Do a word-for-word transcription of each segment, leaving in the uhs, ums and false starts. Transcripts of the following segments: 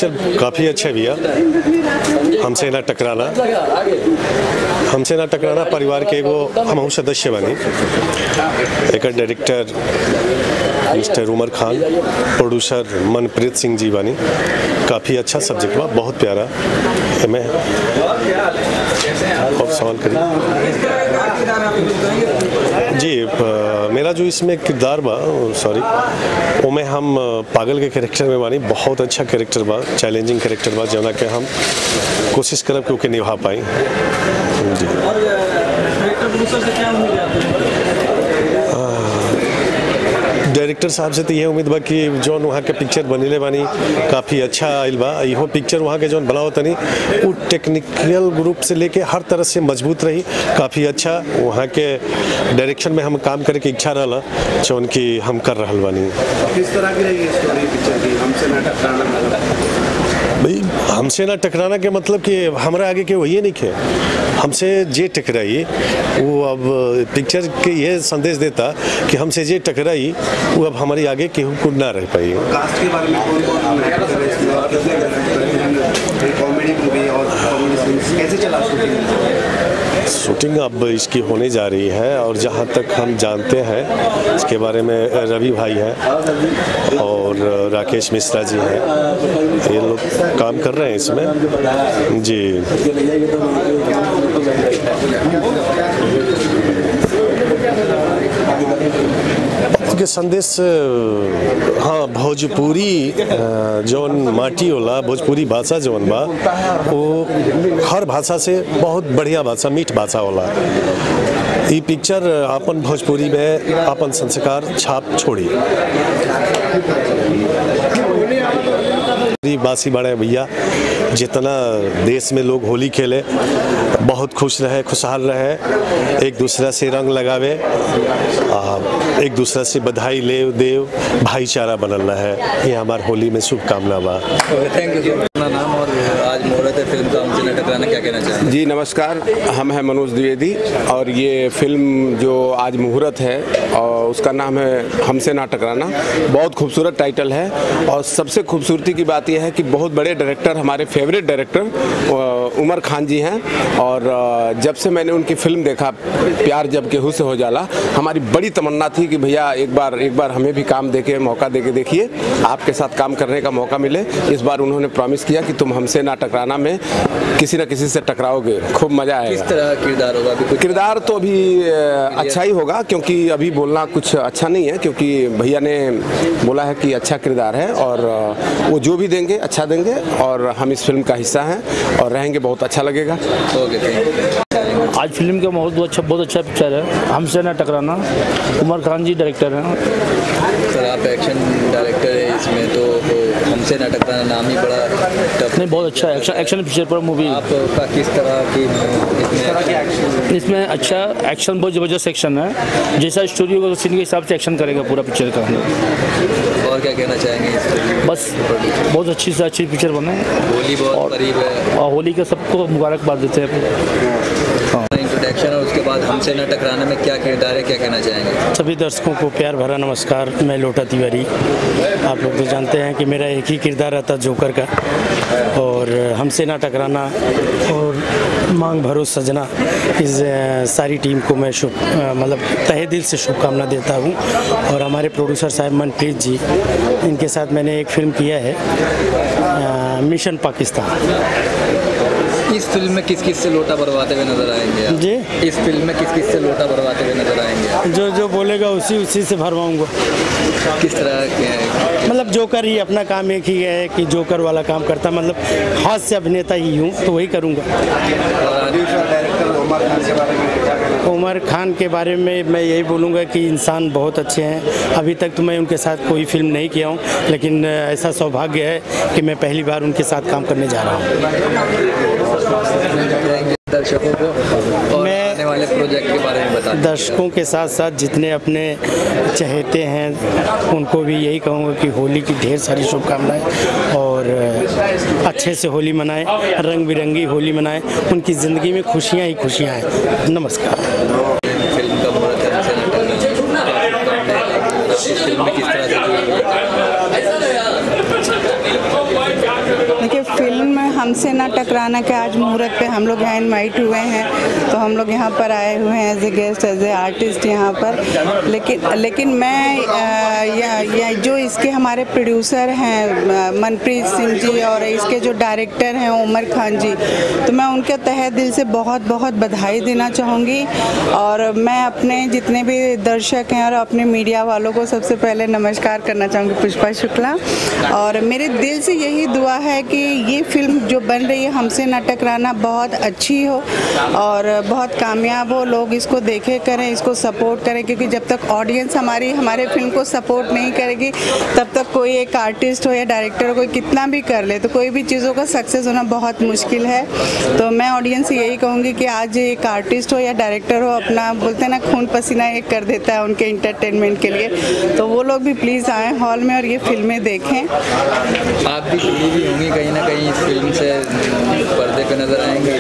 Picture काफ़ी अच्छा भैया। हमसे ना टकराना हमसे ना टकराना परिवार के एगो हमहू सदस्य बनी। एक director mister Umar Khan, producer Manpreet Singh ji बनी। काफ़ी अच्छा सब्जेक्ट बा, बहुत प्यारा। मैं और सवाल करिए जी। मेरा जो इसमें किरदार बा, सॉरी, वो में हम पागल के कैरेक्टर में बानी। बहुत अच्छा कैरेक्टर बा, चैलेंजिंग कैरेक्टर बा, जना के हम कोशिश करब कि ओके निभा पाई जी। डायरेक्टर साहब से तो ये उम्मीद बा कि जौन वहाँ के पिक्चर बनीले बानी काफ़ी अच्छा आइल बा। इहो पिक्चर वहाँ के जौन बनाओ तनी वो टेक्निकल ग्रुप से लेके हर तरह से मजबूत रही, काफ़ी अच्छा। वहाँ के डायरेक्शन में हम काम करे के इच्छा रहला, जौन कि हम कर रहल बानी। किस तरह की रहेगी स्टोरी पिक्चर की? हमसे ना टकराना भाई, हमसे ना टकराना के मतलब कि हमारा आगे के वही नहीं है। हमसे जे टकराई वो अब पिक्चर के ये संदेश देता कि हमसे जे टकराई वो अब हमारी आगे केहू को ना रह पाई। कास्ट के बारे में कौन कौन कॉमेडी मूवी और कैसे चला शूटिंग? शूटिंग अब इसकी होने जा रही है और जहाँ तक हम जानते हैं इसके बारे में रवि भाई हैं और राकेश मिश्रा जी हैं, ये लोग काम कर रहे हैं इसमें जी। के संदेश, हाँ, भोजपुरी जौन माटी होला, भोजपुरी भाषा जौन बा वो हर भाषा से बहुत बढ़िया भाषा, मीठ भाषा होला। ये पिक्चर अपन भोजपुरी में अपन संस्कार छाप छोड़ी। बासी बड़े भैया, जितना देश में लोग होली खेले, बहुत खुश रहे, खुशहाल रहे, एक दूसरा से रंग लगावे, एक दूसरा से बधाई ले देव, भाईचारा बनल रहे। ये हमारे होली में शुभकामना बा। Thank you. अपना नाम और आज मुहूर्त है फिल्म का, हमसे ना टकराना, क्या कहना चाहेंगे? जी नमस्कार, हम हैं मनोज द्विवेदी और ये फिल्म जो आज मुहूर्त है और उसका नाम है हमसे ना टकराना। बहुत खूबसूरत टाइटल है और सबसे खूबसूरती की बात यह है कि बहुत बड़े डायरेक्टर, हमारे फेवरेट डायरेक्टर उमर खान जी हैं और जब से मैंने उनकी फिल्म देखा प्यार जब केहू से हो जाला, हमारी बड़ी तमन्ना थी कि भैया एक बार एक बार हमें भी काम देके मौका देके देखिए, आपके साथ काम करने का मौका मिले। इस बार उन्होंने प्रॉमिस किया कि तुम हमसे ना टकराना में किसी न किसी से टकराओगे, खूब मजा आएगा। किस तरह किरदार होगा? अभी किरदार तो अभी अच्छा ही होगा, क्योंकि अभी बोलना कुछ अच्छा नहीं है, क्योंकि भैया ने बोला है कि अच्छा किरदार है और वो जो भी देंगे अच्छा देंगे और हम इस फिल्म का हिस्सा हैं और रहेंगे, बहुत अच्छा लगेगा। ओके, आज फिल्म का बहुत अच्छा बहुत अच्छा पिक्चर है, हमसे ना टकराना। उमर खान जी डायरेक्टर हैं। सर आप एक्शन डायरेक्टर है इसमें, तो हमसे ना टकराना नाम ही बड़ा टफ। नहीं, बहुत अच्छा एक्शन एक्शन पिक्चर पर मूवी। आपका किस तरह की इसमें इसमें अच्छा एक्शन, बहुत ज़बरदस्त एक्शन है। जैसा स्टोरी होगा सीन के हिसाब से एक्शन करेगा पूरा पिक्चर का। और क्या कहना चाहेंगे? बस बहुत अच्छी से अच्छी पिक्चर बने। होली बहुत करीब है और होली का सबको मुबारकबाद देते हैं। इंट्रोडक्शन और उसके बाद हमसे ना टकराना में क्या किरदार है, क्या कहना चाहेंगे? सभी दर्शकों को प्यार भरा नमस्कार। मैं लोटा तिवारी। आप लोग तो जानते हैं कि मेरा एक ही किरदार रहता जोकर का, और हमसे ना टकराना और मांग भरो सजना, इस सारी टीम को मैं शुभ मतलब तहे दिल से शुभकामना देता हूं। और हमारे प्रोड्यूसर साहब मनप्रीत जी, इनके साथ मैंने एक फिल्म किया है, मिशन पाकिस्तान। इस फिल्म में किस किस से लोटा भरवाते हुए नजर आएंगे आप? जी, इस फिल्म में किस किस से लोटा भरवाते हुए नजर आएंगे? जो जो बोलेगा उसी उसी से भरवाऊंगा। किस तरह के? मतलब जोकर ही, अपना काम एक ही है कि जोकर वाला काम करता, मतलब हाथ से अभिनेता ही हूँ तो वही करूँगा। उमर खान के बारे में मैं यही बोलूँगा कि इंसान बहुत अच्छे हैं। अभी तक तो मैं उनके साथ कोई फिल्म नहीं किया हूँ, लेकिन ऐसा सौभाग्य है कि मैं पहली बार उनके साथ काम करने जा रहा हूँ। दर्शकों को और आने वाले प्रोजेक्ट के बारे में बता। दर्शकों के साथ साथ जितने अपने चहेते हैं उनको भी यही कहूँगा कि होली की ढेर सारी शुभकामनाएं और अच्छे से होली मनाएं, रंग बिरंगी होली मनाएं, उनकी ज़िंदगी में खुशियाँ ही खुशियाँ हैं। नमस्कार। फिल्म का मुहूर्त है, फिल्म में किस तरह से हमसे ना टकराना के आज मुहूर्त पे हम लोग यहाँ इनवाइट हुए हैं, तो हम लोग यहाँ पर आए हुए हैं as a guest, as a artist यहाँ पर। लेकिन लेकिन मैं या, या जो इसके हमारे प्रोड्यूसर हैं मनप्रीत सिंह जी और इसके जो डायरेक्टर हैं उमर खान जी, तो मैं उनके तहे दिल से बहुत बहुत बधाई देना चाहूँगी। और मैं अपने जितने भी दर्शक हैं और अपने मीडिया वालों को सबसे पहले नमस्कार करना चाहूँगी, पुष्पा शुक्ला। और मेरे दिल से यही दुआ है कि ये फिल्म जो बन रही है हमसे ना टकराना बहुत अच्छी हो और बहुत कामयाब हो, लोग इसको देखे करें, इसको सपोर्ट करें, क्योंकि जब तक ऑडियंस हमारी हमारे फिल्म को सपोर्ट नहीं करेगी तब तक कोई एक आर्टिस्ट हो या डायरेक्टर हो, कोई कितना भी कर ले तो कोई भी चीज़ों का सक्सेस होना बहुत मुश्किल है। तो मैं ऑडियंस से यही कहूँगी कि आज एक आर्टिस्ट हो या डायरेक्टर हो, अपना बोलते हैं ना खून पसीना एक कर देता है उनके इंटरटेनमेंट के लिए, तो वो लोग भी प्लीज़ आएँ हॉल में और ये फिल्में देखें। आप भी जुड़ी भी होंगी कहीं ना कहीं इस फिल्म से, पर्दे पे नजर आएंगे?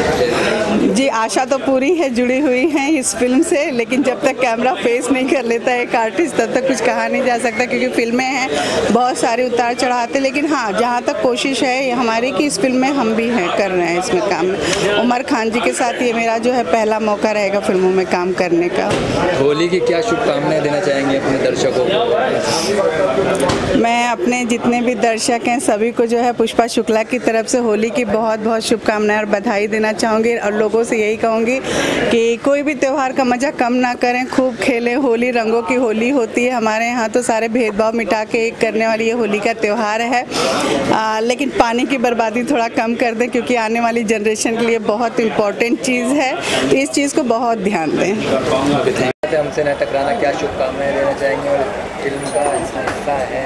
जी आशा तो पूरी है, जुड़ी हुई हैं इस फिल्म से, लेकिन जब तक कैमरा फेस नहीं कर लेता एक आर्टिस्ट तब तक कुछ कहा नहीं जा सकता, क्योंकि फिल्में हैं बहुत सारे उतार चढ़ाते। लेकिन हाँ, जहाँ तक कोशिश है हमारी कि इस फिल्म में हम भी हैं कर रहे हैं इसमें काम में। उमर खान जी के साथ ये मेरा जो है पहला मौका रहेगा फिल्मों में काम करने का। होली की क्या शुभकामनाएं देना चाहेंगे अपने दर्शकों को? मैं अपने जितने भी दर्शक हैं सभी को जो है पुष्पा शुक्ला की तरफ से होली की बहुत बहुत शुभकामनाएं और बधाई देना चाहूँगी। और लोगों से यही कहूँगी कि कोई भी त्यौहार का मज़ा कम ना करें, खूब खेलें। होली रंगों की होली होती है, हमारे यहाँ तो सारे भेदभाव मिटा के एक करने वाली ये होली का त्यौहार है। आ, लेकिन पानी की बर्बादी थोड़ा कम कर दें, क्योंकि आने वाली जनरेशन के लिए बहुत इम्पोर्टेंट चीज़ है, तो इस चीज़ को बहुत ध्यान दें। हमसे ना टकराना क्या शुभकामनाएं देना चाहेंगे और फिल्म का हिस्सा है?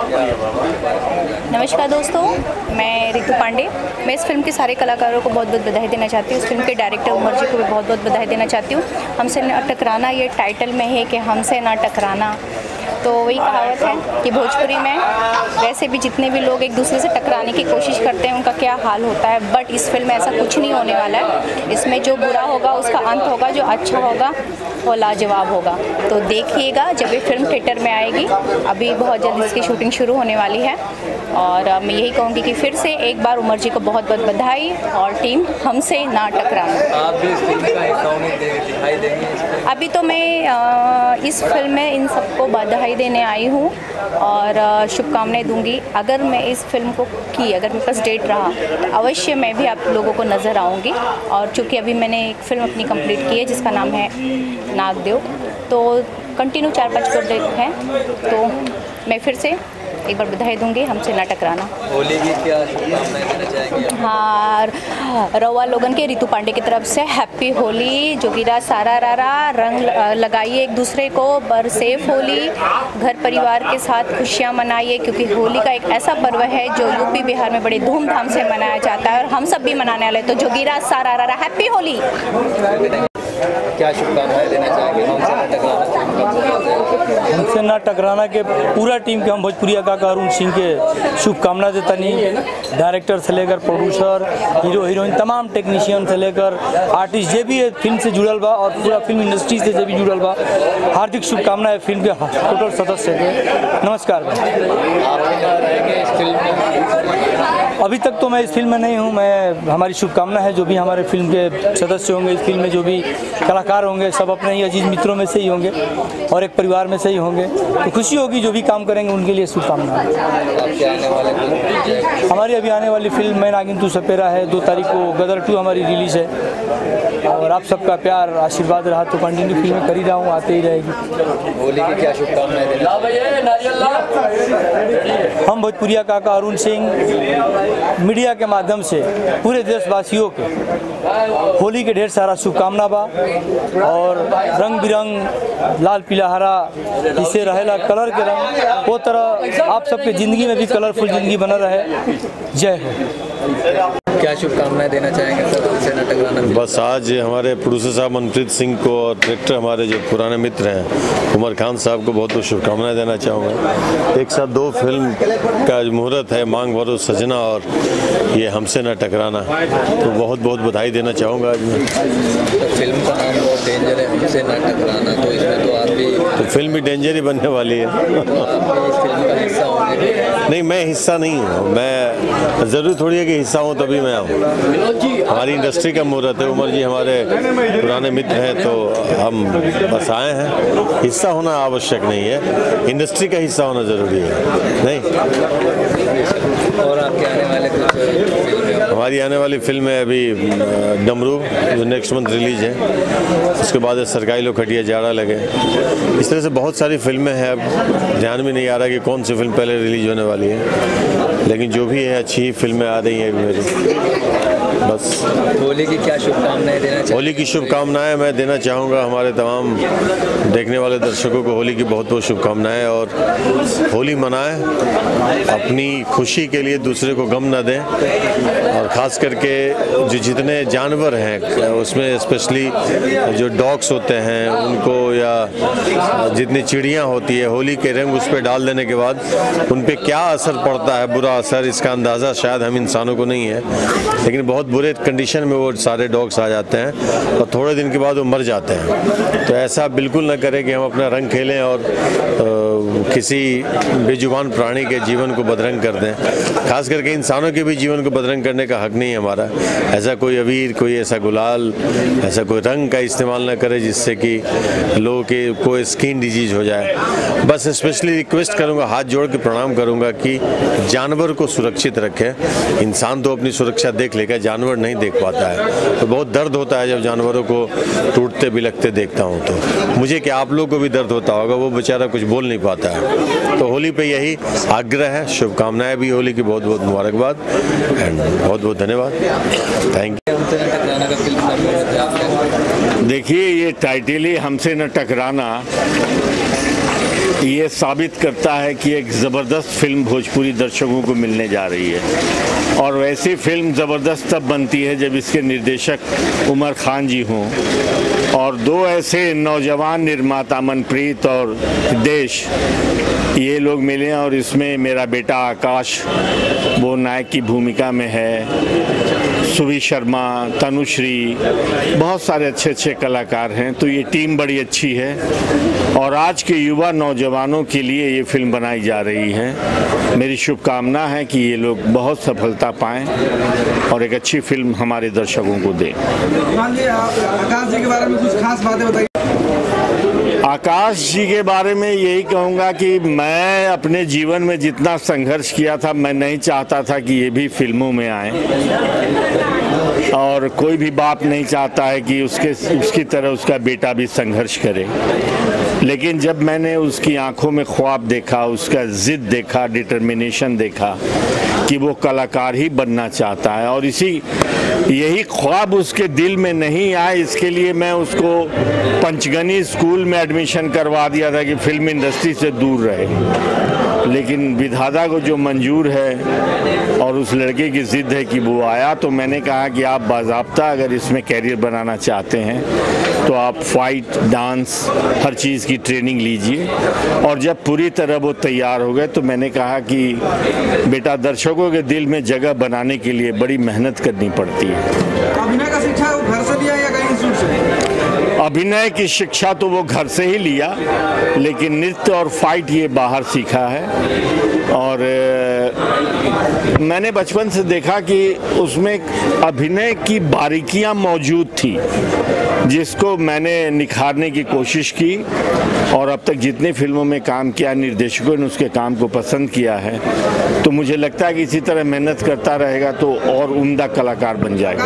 नमस्कार दोस्तों, मैं रितु पांडे। मैं इस फिल्म के सारे कलाकारों को बहुत बहुत बधाई देना चाहती हूँ। इस फिल्म के डायरेक्टर उमर जी को भी बहुत बहुत बधाई देना चाहती हूँ। हमसे ना टकराना ये टाइटल में है कि हमसे ना टकराना, तो वही कहावत है कि भोजपुरी में वैसे भी जितने भी लोग एक दूसरे से टकराने की कोशिश करते हैं उनका क्या हाल होता है, बट इस फिल्म में ऐसा कुछ नहीं होने वाला है। इसमें जो बुरा होगा उसका अंत होगा, जो अच्छा होगा वो लाजवाब होगा। तो देखिएगा जब ये फिल्म थिएटर में आएगी। अभी बहुत जल्द इसकी शूटिंग शुरू होने वाली है और मैं यही कहूँगी कि फिर से एक बार उमर जी को बहुत बहुत बधाई और टीम हमसे ना टकराना। आप भी इस फिल्म का हिस्सा होंगे, दिखाई देंगे? अभी तो मैं इस फिल्म में इन सबको बधाई देने आई हूँ और शुभकामनाएं दूंगी। अगर मैं इस फिल्म को की अगर मेरे पास डेट रहा तो अवश्य मैं भी आप लोगों को नज़र आऊँगी। और चूँकि अभी मैंने एक फ़िल्म अपनी कंप्लीट की है जिसका नाम है नागदेव, तो कंटिन्यू चार पाँच प्रोजेक्ट हैं, तो मैं फिर से एक बार बधाई दूंगी हमसे ना टकराना। होली की क्या शुभकामनाएं देना चाहेंगे? हाँ, रवा लोगन के रितु पांडे की तरफ से हैप्पी होली। जोगिरा सारा रारा, रंग लगाइए एक दूसरे को, बरसेफ होली, घर परिवार के साथ खुशियाँ मनाइए, क्योंकि होली का एक ऐसा पर्व है जो यूपी बिहार में बड़े धूमधाम से मनाया जाता है और हम सब भी मनाने वाले। तो जोगिरा सारा रारा, हैप्पी होली। क्या शुभकामनाएं देना चाहेंगे हमसे ना टकराना? हमसे ना टकराना के पूरा टीम के हम भोजपुरिया काका अरुण सिंह के शुभकामना देता नहीं। डायरेक्टर से लेकर प्रोड्यूसर, हीरो हीरोइन, तमाम टेक्नीशियन से लेकर आर्टिस्ट जे भी फिल्म से जुड़ल बा और पूरा फिल्म इंडस्ट्री से जे भी जुड़ल बा, हार्दिक शुभकामनाएं फिल्म के टोटल सदस्य के। नमस्कार। अभी तक तो मैं इस फिल्म में नहीं हूँ। मैं हमारी शुभकामना है जो भी हमारे फिल्म के सदस्य होंगे, इस फिल्म में जो भी कलाकार होंगे, सब अपने ही अजीज मित्रों में से ही होंगे और एक परिवार में से ही होंगे। तो खुशी होगी जो भी काम करेंगे उनके लिए शुभकामना है। हमारी अभी आने वाली फिल्म मैं नागिन तू सपेरा है, दो तारीख को गदर टू हमारी रिलीज है और आप सबका प्यार आशीर्वाद रहा तो कंटिन्यू फिल्में कर ही रहा हूँ, आते ही रहेगी। होली की क्या शुभकामनाएं देना? हम भोजपुरिया काका अरुण सिंह मीडिया के माध्यम से पूरे देशवासियों के होली के ढेर सारा शुभकामना बा और रंग बिरंग लाल पीला हरा इसे रहेला कलर के रंग, वो तरह आप सबके ज़िंदगी में भी कलरफुल ज़िंदगी बना रहे। जय हो। क्या शुभकामनाएं देना चाहेंगे सर हमसे ना टकराना? बस आज हमारे प्रोड्यूसर साहब मनप्रीत सिंह को और डायरेक्टर हमारे जो पुराने मित्र हैं उमर खान साहब को बहुत बहुत शुभकामनाएं देना चाहूँगा। एक साथ दो फिल्म का मुहूर्त है, मांग भरो सजना और ये हमसे ना टकराना, तो बहुत बहुत बधाई देना चाहूँगा आज मैं। तो फिल्म का नाम बहुत डेंजर है, हमसे ना टकराना, तो इसमें तो आप भी तो फिल्म भी डेंजर ही बनने वाली है। आप भी इस फिल्म का हिस्सा होंगे? नहीं, मैं हिस्सा नहीं हूँ। मैं ज़रूरी थोड़ी है कि हिस्सा हूँ तभी मैं आऊँ। हमारी इंडस्ट्री का मुहूर्त है, उमर जी हमारे पुराने मित्र हैं, तो हम बस आए हैं। हिस्सा होना आवश्यक नहीं है, इंडस्ट्री का हिस्सा होना ज़रूरी है। नहीं, और आपके आने वाले कुछ फिल्में? हमारी आने वाली फिल्म है अभी डमरू, जो नेक्स्ट मंथ रिलीज है। उसके बाद सरकारी लोग खटिया जाड़ा लगे। इस तरह से बहुत सारी फिल्में हैं, अब ध्यान में नहीं आ रहा कि कौन सी फिल्म पहले रिलीज होने वाली है, लेकिन जो भी है अच्छी फिल्में आ रही हैं मेरी। बस होली की क्या शुभकामनाएं देना चाहिए? होली की शुभकामनाएं मैं देना चाहूँगा हमारे तमाम देखने वाले दर्शकों को होली की बहुत बहुत शुभकामनाएं, और होली मनाएं, अपनी खुशी के लिए दूसरे को गम न दें, और ख़ास करके जो जितने जानवर हैं उसमें स्पेशली जो डॉग्स होते हैं उनको, या जितनी चिड़ियाँ होती है, होली के रंग उस पर डाल देने के बाद उन पर क्या असर पड़ता है, बुरा असर, इसका अंदाज़ा शायद हम इंसानों को नहीं है, लेकिन बहुत बुरे कंडीशन में वो सारे डॉग्स आ जाते हैं और थोड़े दिन के बाद वो मर जाते हैं। तो ऐसा बिल्कुल न करें कि हम अपना रंग खेलें और आ, किसी बेजुबान प्राणी के जीवन को बदरंग कर दें। खास करके इंसानों के भी जीवन को बदरंग करने का हक नहीं है हमारा। ऐसा कोई अबीर, कोई ऐसा गुलाल, ऐसा कोई रंग का इस्तेमाल न करे जिससे कि लोगों के कोई स्किन डिजीज हो जाए। बस स्पेशली रिक्वेस्ट करूँगा, हाथ जोड़ के प्रणाम करूँगा कि जानवर को सुरक्षित रखें। इंसान तो अपनी सुरक्षा देख लेगा, जानवर नहीं देख पाता है। तो बहुत दर्द होता है जब जानवरों को टूटते बिलखते देखता हूँ। तो मुझे क्या, आप लोगों को भी दर्द होता होगा, वो बेचारा कुछ बोल नहीं पाता है। तो होली पे यही आग्रह है, शुभकामनाएं भी होली की बहुत बहुत मुबारकबाद एंड बहुत बहुत धन्यवाद। Thank you. देखिए, ये टाइटल ही हमसे न टकराना, ये साबित करता है कि एक ज़बरदस्त फिल्म भोजपुरी दर्शकों को मिलने जा रही है। और वैसी फिल्म ज़बरदस्त तब बनती है जब इसके निर्देशक उमर खान जी हों, और दो ऐसे नौजवान निर्माता मनप्रीत और देश, ये लोग मिले। और इसमें मेरा बेटा आकाश वो नायक की भूमिका में है, सुभी शर्मा, तनुश्री, बहुत सारे अच्छे अच्छे कलाकार हैं। तो ये टीम बड़ी अच्छी है और आज के युवा नौजवानों के लिए ये फिल्म बनाई जा रही है। मेरी शुभकामना है कि ये लोग बहुत सफलता पाएं और एक अच्छी फिल्म हमारे दर्शकों को दें। आकाश जी के बारे में कुछ खास बातें बताइए। आकाश जी के बारे में यही कहूँगा कि मैं अपने जीवन में जितना संघर्ष किया था, मैं नहीं चाहता था कि ये भी फिल्मों में आए, और कोई भी बाप नहीं चाहता है कि उसके उसकी तरह उसका बेटा भी संघर्ष करे। लेकिन जब मैंने उसकी आंखों में ख्वाब देखा, उसका जिद देखा, डिटर्मिनेशन देखा कि वो कलाकार ही बनना चाहता है, और इसी यही ख्वाब उसके दिल में नहीं आए, इसके लिए मैं उसको पंचगनी स्कूल में एडमिशन करवा दिया था कि फिल्म इंडस्ट्री से दूर रहे। लेकिन विधाता को जो मंजूर है और उस लड़के की जिद है कि वो आया, तो मैंने कहा कि आप बाज़ाब्ता अगर इसमें कैरियर बनाना चाहते हैं तो आप फाइट, डांस, हर चीज़ की ट्रेनिंग लीजिए। और जब पूरी तरह वो तैयार हो गए तो मैंने कहा कि बेटा, दर्शकों के दिल में जगह बनाने के लिए बड़ी मेहनत करनी पड़ती है। अभिनय का शिक्षा वो घर से लिया या कहीं इंस्टीट्यूट से? अभिनय की शिक्षा तो वो घर से ही लिया, लेकिन नृत्य और फाइट ये बाहर सीखा है। और मैंने बचपन से देखा कि उसमें अभिनय की बारीकियां मौजूद थी, जिसको मैंने निखारने की कोशिश की। और अब तक जितने फिल्मों में काम किया, निर्देशकों ने उसके काम को पसंद किया है। तो मुझे लगता है कि इसी तरह मेहनत करता रहेगा तो और उम्दा कलाकार बन जाएगा।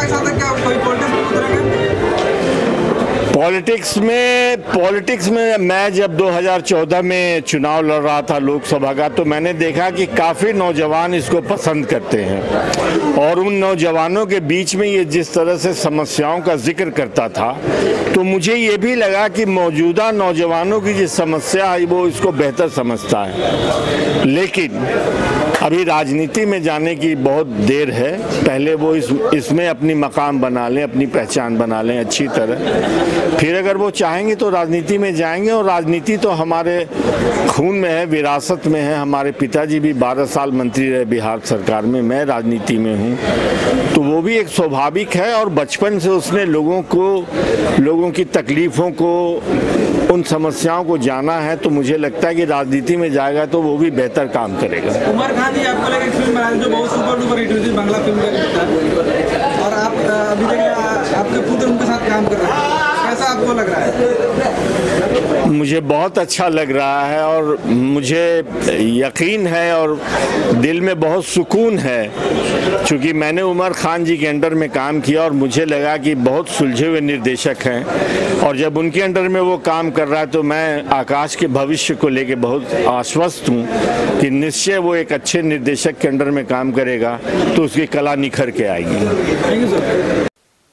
पॉलिटिक्स में पॉलिटिक्स में मैं जब दो हज़ार चौदह में चुनाव लड़ रहा था लोकसभा का, तो मैंने देखा कि काफ़ी नौजवान इसको पसंद करते हैं। और उन नौजवानों के बीच में ये जिस तरह से समस्याओं का जिक्र करता था, तो मुझे ये भी लगा कि मौजूदा नौजवानों की जो समस्या है वो इसको बेहतर समझता है। लेकिन अभी राजनीति में जाने की बहुत देर है, पहले वो इस इसमें अपनी मकाम बना लें, अपनी पहचान बना लें अच्छी तरह। फिर अगर वो चाहेंगे तो राजनीति में जाएंगे, और राजनीति तो हमारे खून में है, विरासत में है। हमारे पिताजी भी बारह साल मंत्री रहे बिहार सरकार में, मैं राजनीति में हूँ, तो वो भी एक स्वाभाविक है। और बचपन से उसने लोगों को, लोगों की तकलीफ़ों को, उन समस्याओं को जाना है, तो मुझे लगता है कि राजनीति में जाएगा तो वो भी बेहतर काम करेगा। उमर खान जी आपको लगा एक फिल्म बनाई जो बहुत सुपर डुपर हिट हुई थी, बांग्ला फिल्म का, और आप अभी तक आपके पुत्र उनके साथ काम कर रहे हैं, कैसा आपको लग रहा है? मुझे बहुत अच्छा लग रहा है, और मुझे यकीन है और दिल में बहुत सुकून है, क्योंकि मैंने उमर खान जी के अंडर में काम किया और मुझे लगा कि बहुत सुलझे हुए निर्देशक हैं, और जब उनके अंडर में वो काम कर रहा है तो मैं आकाश के भविष्य को लेके बहुत आश्वस्त हूँ कि निश्चय वो एक अच्छे निर्देशक के अंडर में काम करेगा तो उसकी कला निखर के आएगी। Thank you sir.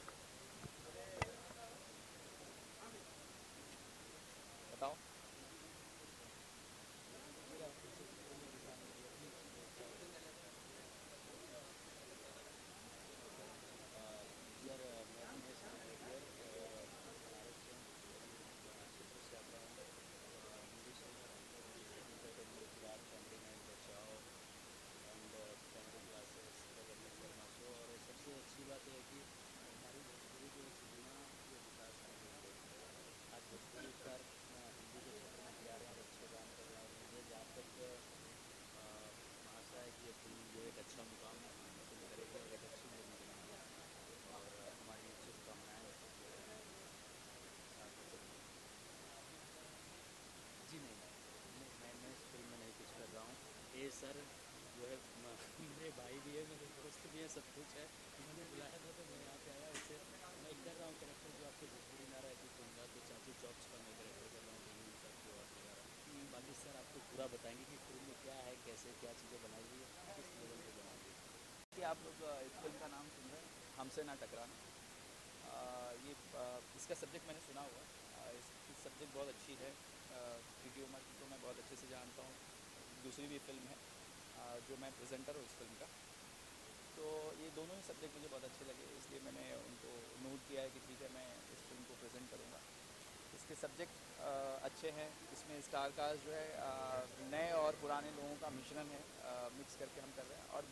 सर जो है मेरे भाई भी है, मेरे दोस्त भी है, सब कुछ है। उन्होंने बुलाया था तो मैं यहाँ पे आया। इससे मैं कर रहा हूँ कैरेक्टर जो आपके भोजपुरी नारा है दूंगा, तो चाचू जॉब्स का मैं कैरेक्टर कर रहा हूँ चाचू और वगैरह। बाकी सर आपको पूरा बताएंगे कि फिल्म में क्या है, कैसे क्या चीज़ें बनाई हुई है, किस लेवल पर बनाई हुई है। कि आप लोग इस फिल्म का नाम सुन रहे हैं, हमसे ना टकराना। ये इसका सब्जेक्ट मैंने सुना हुआ, इसकी सब्जेक्ट बहुत अच्छी है, क्योंकि उमर को मैं बहुत अच्छे से जानता हूँ। दूसरी भी फिल्म है जो मैं प्रेजेंटर हूँ इस फिल्म का, तो ये दोनों ही सब्जेक्ट मुझे बहुत अच्छे लगे, इसलिए मैंने उनको नोट किया है कि ठीक है मैं इस फिल्म को प्रेजेंट करूँगा। इसके सब्जेक्ट अच्छे हैं, इसमें स्टार कास्ट जो है नए और पुराने लोगों का मिश्रण है, मिक्स करके हम कर रहे हैं। और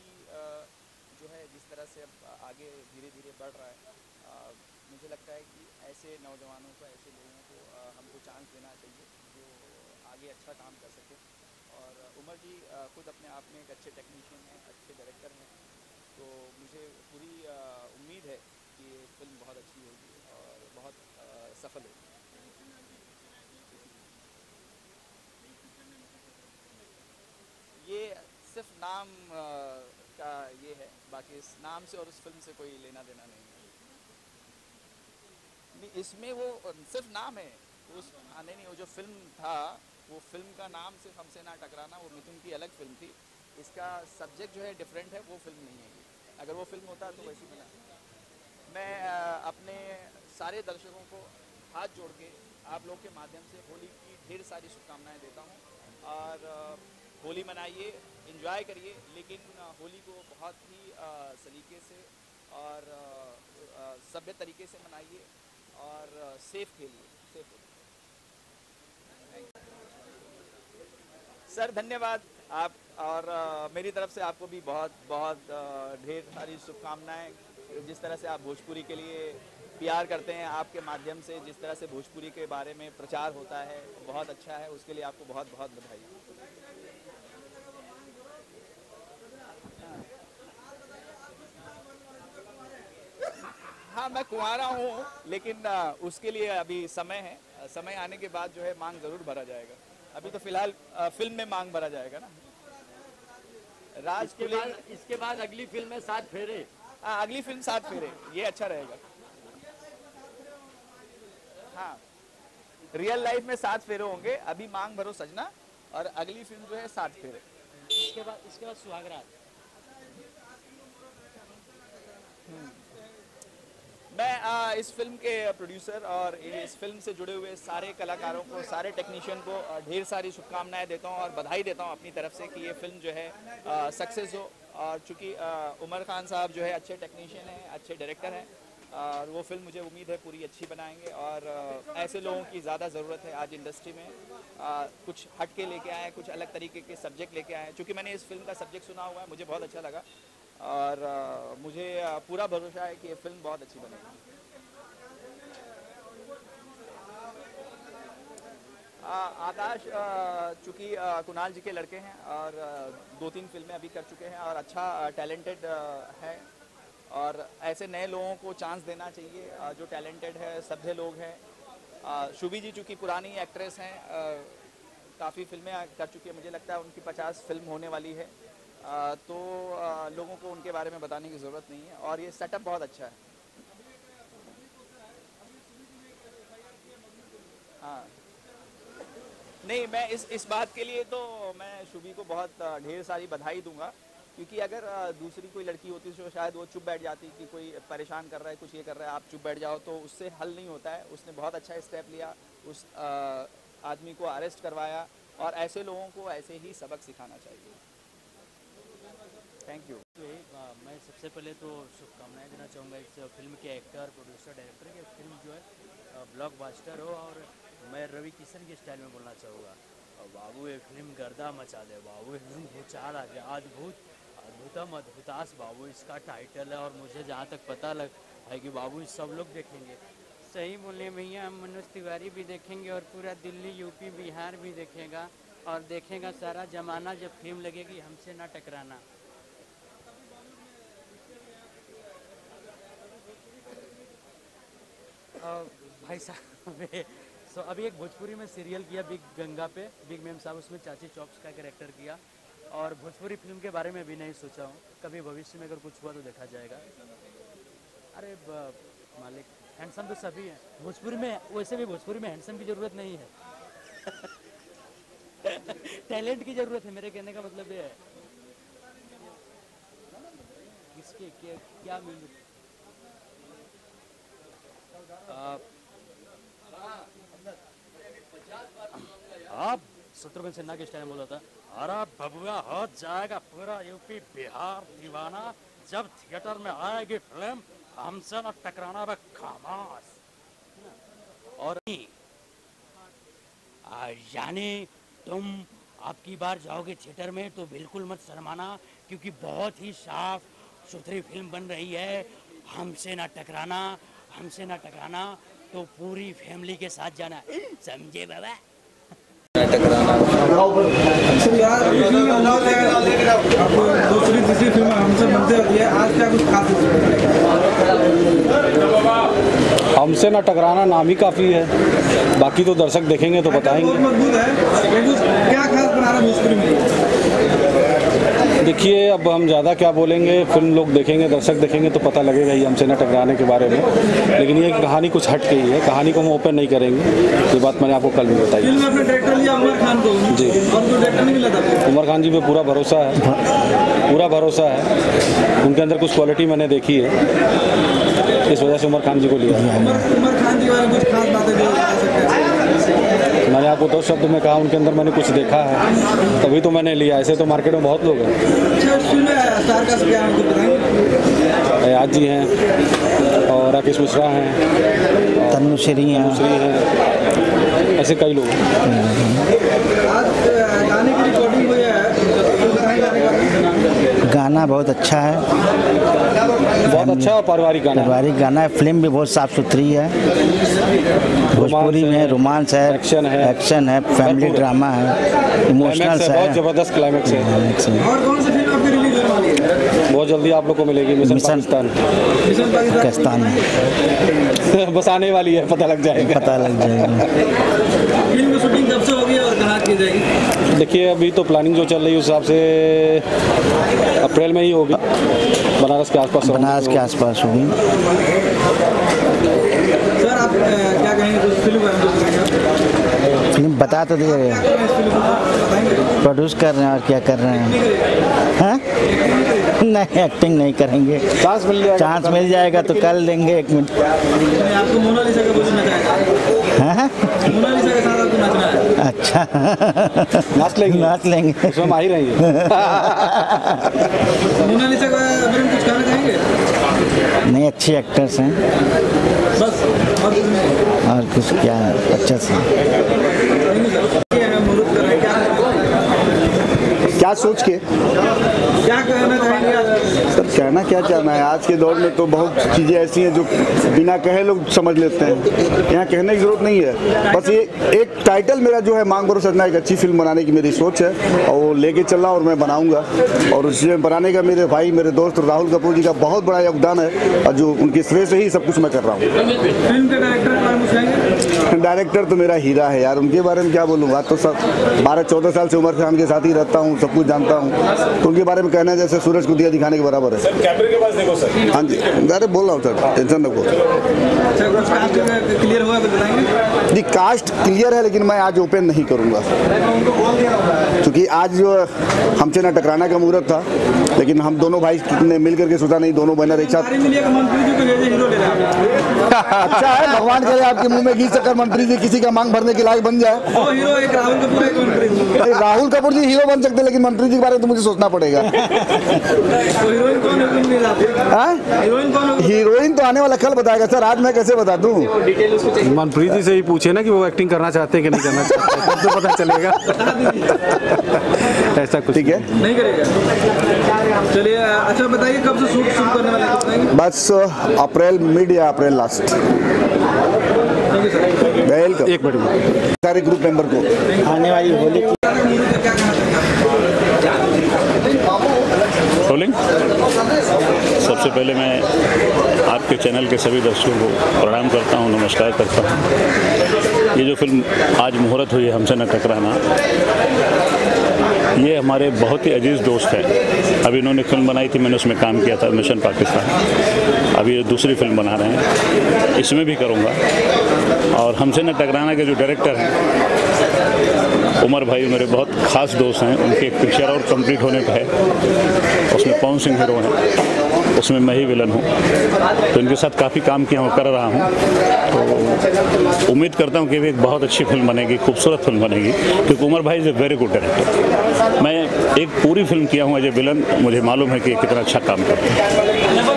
भोजपुरी जो है जिस तरह से अब आगे धीरे धीरे बढ़ रहा है, मुझे लगता है कि ऐसे नौजवानों को, ऐसे लोगों को हमको चांस देना चाहिए जो आगे अच्छा काम कर सके। और उमर जी खुद अपने आप में एक अच्छे टेक्नीशियन हैं, अच्छे डायरेक्टर हैं, तो मुझे पूरी उम्मीद है कि ये फिल्म बहुत अच्छी होगी और बहुत सफल होगी। ये सिर्फ नाम का ये है, बाकी इस नाम से और उस फिल्म से कोई लेना देना नहीं है। नहीं, इसमें वो सिर्फ नाम है, उस नहीं नहीं वो जो फिल्म था वो फिल्म का नाम सिर्फ हमसे ना टकराना, वो मिथुन की अलग फिल्म थी। इसका सब्जेक्ट जो है डिफरेंट है, वो फिल्म नहीं है। अगर वो फिल्म होता तो वैसी बना। मैं अपने सारे दर्शकों को हाथ जोड़ के आप लोग के माध्यम से होली की ढेर सारी शुभकामनाएं देता हूं। और होली मनाइए, एंजॉय करिए, लेकिन होली को बहुत ही सलीके से और सभ्य तरीके से मनाइए और सेफ खेलिए, सेफ खेलिए। सर धन्यवाद आप, और आ, मेरी तरफ से आपको भी बहुत बहुत ढेर सारी शुभकामनाएं। जिस तरह से आप भोजपुरी के लिए प्यार करते हैं, आपके माध्यम से जिस तरह से भोजपुरी के बारे में प्रचार होता है, बहुत अच्छा है, उसके लिए आपको बहुत बहुत बधाई। हाँ मैं कुंवारा हूँ, लेकिन आ, उसके लिए अभी समय है, समय आने के बाद जो है मांग जरूर भरा जाएगा। अभी तो फिलहाल फिल्म में मांग भरा जाएगा ना। राज इसके बाद इसके बाद अगली फिल्म है सात फेरे। हाँ अगली फिल्म सात फेरे, ये अच्छा रहेगा। हाँ रियल लाइफ में सात फेरे होंगे, अभी मांग भरो सजना, और अगली फिल्म जो है सात फेरे। इसके बाद इसके बाद सुहागरात। मैं आ, इस फिल्म के प्रोड्यूसर और इस फिल्म से जुड़े हुए सारे कलाकारों को, सारे टेक्नीशियन को ढेर सारी शुभकामनाएं देता हूं और बधाई देता हूं अपनी तरफ से कि ये फिल्म जो है सक्सेस हो। और चूँकि उमर खान साहब जो है अच्छे टेक्नीशियन हैं, अच्छे डायरेक्टर हैं, और वो फिल्म मुझे उम्मीद है पूरी अच्छी बनाएंगे और ऐसे लोगों की ज़्यादा ज़रूरत है आज इंडस्ट्री में। आ, कुछ हट के लेके आए, कुछ अलग तरीके के सब्जेक्ट लेके आए। चूँकि मैंने इस फिल्म का सब्जेक्ट सुना हुआ है, मुझे बहुत अच्छा लगा और आ, मुझे पूरा भरोसा है कि ये फिल्म बहुत अच्छी बनेगी। आकाश चूँकि कुणाल जी के लड़के हैं और दो तीन फिल्में अभी कर चुके हैं और अच्छा टैलेंटेड है और ऐसे नए लोगों को चांस देना चाहिए जो टैलेंटेड है, सभ्य लोग हैं। शुभी जी चूँकि पुरानी एक्ट्रेस हैं, काफ़ी फिल्में कर चुकी है, मुझे लगता है उनकी पचास फिल्म होने वाली है, तो लोगों को उनके बारे में बताने की ज़रूरत नहीं है और ये सेटअप बहुत अच्छा है। हाँ नहीं, मैं इस इस बात के लिए तो मैं शुभी को बहुत ढेर सारी बधाई दूंगा, क्योंकि अगर दूसरी कोई लड़की होती तो शायद वो चुप बैठ जाती कि कोई परेशान कर रहा है, कुछ ये कर रहा है, आप चुप बैठ जाओ, तो उससे हल नहीं होता है। उसने बहुत अच्छा स्टेप लिया, उस आदमी को अरेस्ट करवाया और ऐसे लोगों को ऐसे ही सबक सिखाना चाहिए। Thank you. मैं सबसे पहले तो शुभकामनाएं देना चाहूँगा इस फिल्म के एक्टर, प्रोड्यूसर, डायरेक्टर की फिल्म जो है ब्लॉकबस्टर हो। और मैं रवि किशन के स्टाइल में बोलना चाहूँगा, बाबू ये फिल्म गर्दा मचा दे, बाबू ये फिल्म भूचाल आ जाए, अद्भुत अद्भुतम अद्भुतास बाबू इसका टाइटल है। और मुझे जहाँ तक पता लग है कि बाबू सब लोग देखेंगे। सही बोले भैया, हम मनोज तिवारी भी देखेंगे और पूरा दिल्ली, यूपी, बिहार भी देखेगा और देखेगा सारा जमाना जब फिल्म लगेगी हमसे ना टकराना। भाई साहब सो अभी एक भोजपुरी में सीरियल किया बिग गंगा पे, बिग मेम साहब, उसमें चाची चॉप्स का कैरेक्टर किया और भोजपुरी फिल्म के बारे में भी नहीं सोचा हूँ, कभी भविष्य में अगर कुछ हुआ तो देखा जाएगा। अरे मालिक, हैंडसम तो सभी हैं भोजपुरी में, वैसे भी भोजपुरी में हैंडसम की ज़रूरत नहीं है टैलेंट की ज़रूरत है। मेरे कहने का मतलब ये है किसके क्या, क्या मिल आप शत्रुघ्न सिन्हा के स्टाइल में बोला था, अरे बबुआ हो जाएगा पूरा यूपी बिहार दीवाना जब थिएटर में आएगी फिल्म हमसे न टकराना बे खामोश। और यानी तुम आपकी बार जाओगे थिएटर में तो बिल्कुल मत शर्माना, क्योंकि बहुत ही साफ सुथरी फिल्म बन रही है। हमसे ना टकराना, हमसे ना टकराना, तो पूरी फैमिली के साथ जाना, समझे बाबा। दूसरी तीसरी फिल्म हमसे बनते होती है, आज क्या कुछ खास? हमसे ना टकराना नाम ही काफ़ी है, बाकी तो दर्शक देखेंगे तो बताएंगे। बहुत मजबूत है, क्या खास बना रहा भोजपुरी में? देखिए, अब हम ज़्यादा क्या बोलेंगे, फिल्म लोग देखेंगे, दर्शक देखेंगे तो पता लगेगा ही हमसे ना टकराने के बारे में। लेकिन ये कहानी कुछ हट गई है, कहानी को हम ओपन नहीं करेंगे, ये बात मैंने आपको कल भी बताई। फिल्म में अपने डायरेक्टर लिया उमर खान को जी, और कोई डायरेक्टर नहीं मिला था? उमर खान जी पे पूरा भरोसा है, पूरा भरोसा है, उनके अंदर कुछ क्वालिटी मैंने देखी है, इस वजह से उमर खान जी को लिया। उमर खान जी वाले कुछ खास बातें जो बता सकते हैं? मैंने आपको दो शब्द में कहा, उनके अंदर मैंने कुछ देखा है तभी तो मैंने लिया, ऐसे तो मार्केट में बहुत लोग हैं। अयाज जी हैं और राकेश मिश्रा हैं, तनुश्री हैं, तनुश्री हैं, ऐसे कई लोग गाना बहुत अच्छा है, बहुत अच्छा और पारिवारिक गाना, पारिवारिक गाना है। फिल्म भी बहुत साफ सुथरी है, भोजपुरी में रोमांस है, एक्शन है, एक्शन है, फैमिली ड्रामा है, इमोशनल है, बहुत जबरदस्त क्लाइमेक्स है। और कौन सी फिल्म आपकी रिलीज होने वाली है? बहुत जल्दी आप लोग को मिलेगी, मिशन पाकिस्तान। मिशन पाकिस्तान में बस आने वाली है, पता लग जाएगा, पता लग जाएगा। फिल्म की शूटिंग कब से होगी और कहाँ की जाएगी? देखिए, अभी तो प्लानिंग जो चल रही है उस हिसाब से अप्रैल में ही होगी, बनारस के आसपास बनारस के आसपास होगी। सर आप क्या कहेंगे कुछ फिल्म फिल्म बता तो दे रहे हैं, प्रोड्यूस कर रहे हैं और क्या कर रहे हैं? हाँ? नहीं, एक्टिंग नहीं करेंगे, चांस मिल जाएगा, चांस मिल जाएगा तो कर लेंगे। एक मिनट, आपको मोनालिसा का बोलना चाहेगा? हाँ, मोनालिसा के साथ आपको नाचना है। अच्छा, नाच लेंगे, नाच लेंगे, उसमें माहिर रहेंगे। मोनालिसा का बारे में कुछ कहना चाहेंगे? नहीं, अच्छे एक्टर्स हैं बस और कुछ क्या अच्छा सा। क्या सोच के क्या कहना चाहेंगे आप? सर कहना क्या चाहना है, आज के दौर में तो बहुत चीज़ें ऐसी हैं जो बिना कहे लोग समझ लेते हैं, यहाँ कहने की ज़रूरत नहीं है। बस ये एक टाइटल मेरा जो है मांग भरो सजना, एक अच्छी फिल्म बनाने की मेरी सोच है और वो लेके चल रहा और मैं बनाऊंगा। और उसे बनाने का मेरे भाई मेरे दोस्त राहुल कपूर जी का बहुत बड़ा योगदान है और जो उनके श्रेय से ही सब कुछ मैं कर रहा हूँ। फिल्म के डायरेक्टर के बारे में बताएंगे? डायरेक्टर तो मेरा हीरा है यार, उनके बारे में क्या बोलूँगा। तो सब बारह चौदह साल से उमर खान के साथ ही रहता हूँ, सब कुछ जानता हूँ, तो उनके बारे में कहना जैसे सूरज को दिया दिखाने के बराबर है। सर कैमरे के पास देखो सर। हाँ जी, अरे बोल रहा हूँ सर, टेंशन रखो। क्लियर हुआ तो बताएंगे? जी कास्ट क्लियर है लेकिन मैं आज ओपन नहीं करूँगा क्योंकि आज जो हमसे ना टकराना का मुहूर्त था, लेकिन हम दोनों भाई ने मिल करके सोचा नहीं दोनों बहना एक साथ। अच्छा है, भगवान करे आपके मुंह में घी शक्कर मंत्री जी किसी का मांग भरने के लायक बन जाए। हीरो एक राहुल कपूर एक मंत्री जी। राहुल कपूर जी हीरो बन सकते लेकिन मंत्री जी के बारे में तो मुझे सोचना पड़ेगा। हीरोइन कौन है? हीरोइन कौन है? हीरोइन तो आने वाला कल बताएगा सर, आज मैं कैसे बता दूं? मनप्रीत जी से ही पूछे ना कि वो एक्टिंग करना चाहते हैं कि नहीं करना चाहते, तब तो पता चलेगा। ऐसा कुछ ठीक है, नहीं करेगा। चलिए अच्छा बताइए कब से शूट शुरू करने वाले हैं? बस अप्रैल मिड या अप्रैल लास्ट। वेलकम। एक मिनट सारे ग्रुप मेंबर को आने वाली होली रोलिंग। सबसे पहले मैं आपके चैनल के सभी दर्शकों को प्रणाम करता हूं, नमस्कार करता हूं। ये जो फिल्म आज मुहूर्त हुई है हमसे न टकराना, ये हमारे बहुत ही अजीज़ दोस्त हैं। अभी इन्होंने फिल्म बनाई थी, मैंने उसमें काम किया था, मिशन पाकिस्तान। अभी ये दूसरी फिल्म बना रहे हैं, इसमें भी करूँगा। और हमसे न टकराना के जो डायरेक्टर हैं उमर भाई मेरे बहुत ख़ास दोस्त हैं, उनकी एक पिक्चर और कंप्लीट होने पर है, उसमें पवन सिंह हीरो हैं, उसमें मैं ही विलन हूँ। तो इनके साथ काफ़ी काम किया हूँ, कर रहा हूँ। तो उम्मीद करता हूँ कि भी एक बहुत अच्छी फिल्म बनेगी, खूबसूरत फिल्म बनेगी, क्योंकि उमर भाई is a very good director. मैं एक पूरी फिल्म किया हूँ एज ए विलन, मुझे मालूम है कि कितना अच्छा काम करता है।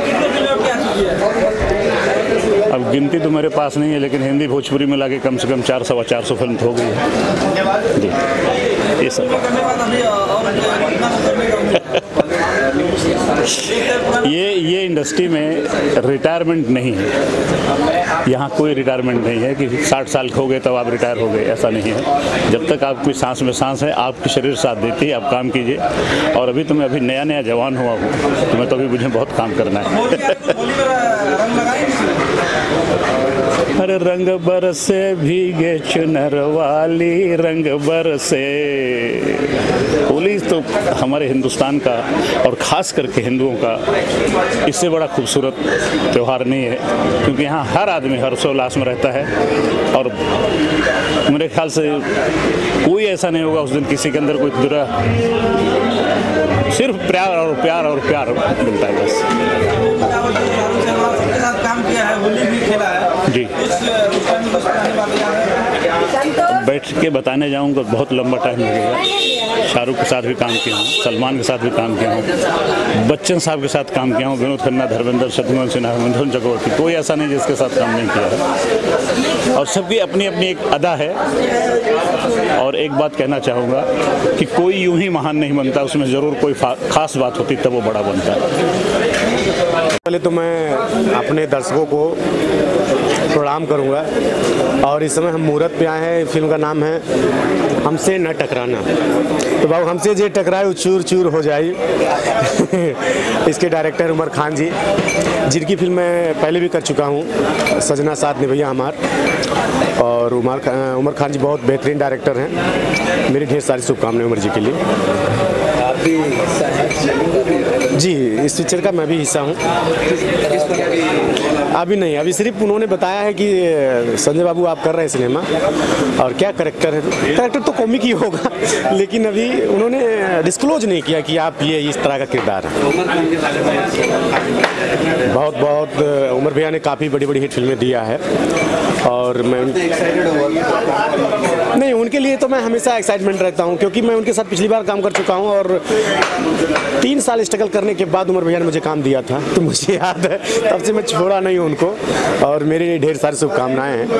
अब गिनती तो मेरे पास नहीं है, लेकिन हिंदी भोजपुरी में लाके कम से कम चार सवा चार सौ फिल्म हो गई है जी। ये सब ये ये इंडस्ट्री में रिटायरमेंट नहीं है, यहाँ कोई रिटायरमेंट नहीं है कि साठ साल हो गए तब आप रिटायर हो गए, ऐसा नहीं है। जब तक आपकी सांस में सांस है, आपकी शरीर साथ देती है, आप काम कीजिए। और अभी तो मैं अभी नया नया जवान हुआ हूँ, तो मैं तो अभी मुझे बहुत काम करना है। हर रंग बरसे भीगे चुनर वाली, रंग बरसे। होली तो हमारे हिंदुस्तान का और ख़ास करके हिंदुओं का इससे बड़ा खूबसूरत त्यौहार नहीं है, क्योंकि यहाँ हर आदमी हर्षोल्लास में रहता है। और मेरे ख्याल से कोई ऐसा नहीं होगा उस दिन किसी के अंदर कोई दुरा, सिर्फ प्यार और प्यार और प्यार मिलता है बस। काम किया है, होली भी खेला है जी। बैठ के बताने जाऊँगा बहुत लंबा टाइम लगेगा। शाहरुख के साथ भी काम किया हूँ, सलमान के साथ भी काम किया हूँ, बच्चन साहब के साथ काम किया हूँ, विनोद खन्ना, धर्मेंद्र, शत्रुघ्न सिन्हा, मिथुन चक्रवर्ती, कोई ऐसा नहीं जिसके साथ काम नहीं किया है। और सबकी अपनी अपनी एक अदा है। और एक बात कहना चाहूँगा कि कोई यूं ही महान नहीं बनता, उसमें ज़रूर कोई खास बात होती तब वो बड़ा बनता है। पहले तो मैं अपने दर्शकों को प्रणाम करूंगा। और इस समय हम मुहूर्त पे आए हैं, फिल्म का नाम है हमसे न टकराना। तो बाबू हमसे जे टकराए चूर चूर हो जाए। इसके डायरेक्टर उमर खान जी, जिनकी फिल्म मैं पहले भी कर चुका हूँ, सजना साथ निभैया हमार। और उमर खा, उमर खान जी बहुत बेहतरीन डायरेक्टर हैं। मेरी ढेर सारी शुभकामनाएं उमर जी के लिए। जी, इस पिक्चर का मैं भी हिस्सा हूँ। अभी नहीं, अभी सिर्फ उन्होंने बताया है कि संजय बाबू आप कर रहे हैं सिनेमा और क्या करेक्टर है। करेक्टर तो कॉमिक ही होगा, लेकिन अभी उन्होंने डिस्क्लोज नहीं किया कि आप ये इस तरह का किरदार है। बहुत बहुत उमर भैया ने काफ़ी बड़ी बड़ी हिट फिल्में दिया है और मैं नहीं, उनके लिए तो मैं हमेशा एक्साइटमेंट रहता हूं, क्योंकि मैं उनके साथ पिछली बार काम कर चुका हूं और तीन साल स्ट्रगल करने के बाद उमर भैया ने मुझे काम दिया था, तो मुझे याद है, तब से मैं छोड़ा नहीं हूं उनको और मेरी ढेर सारी शुभकामनाएं हैं।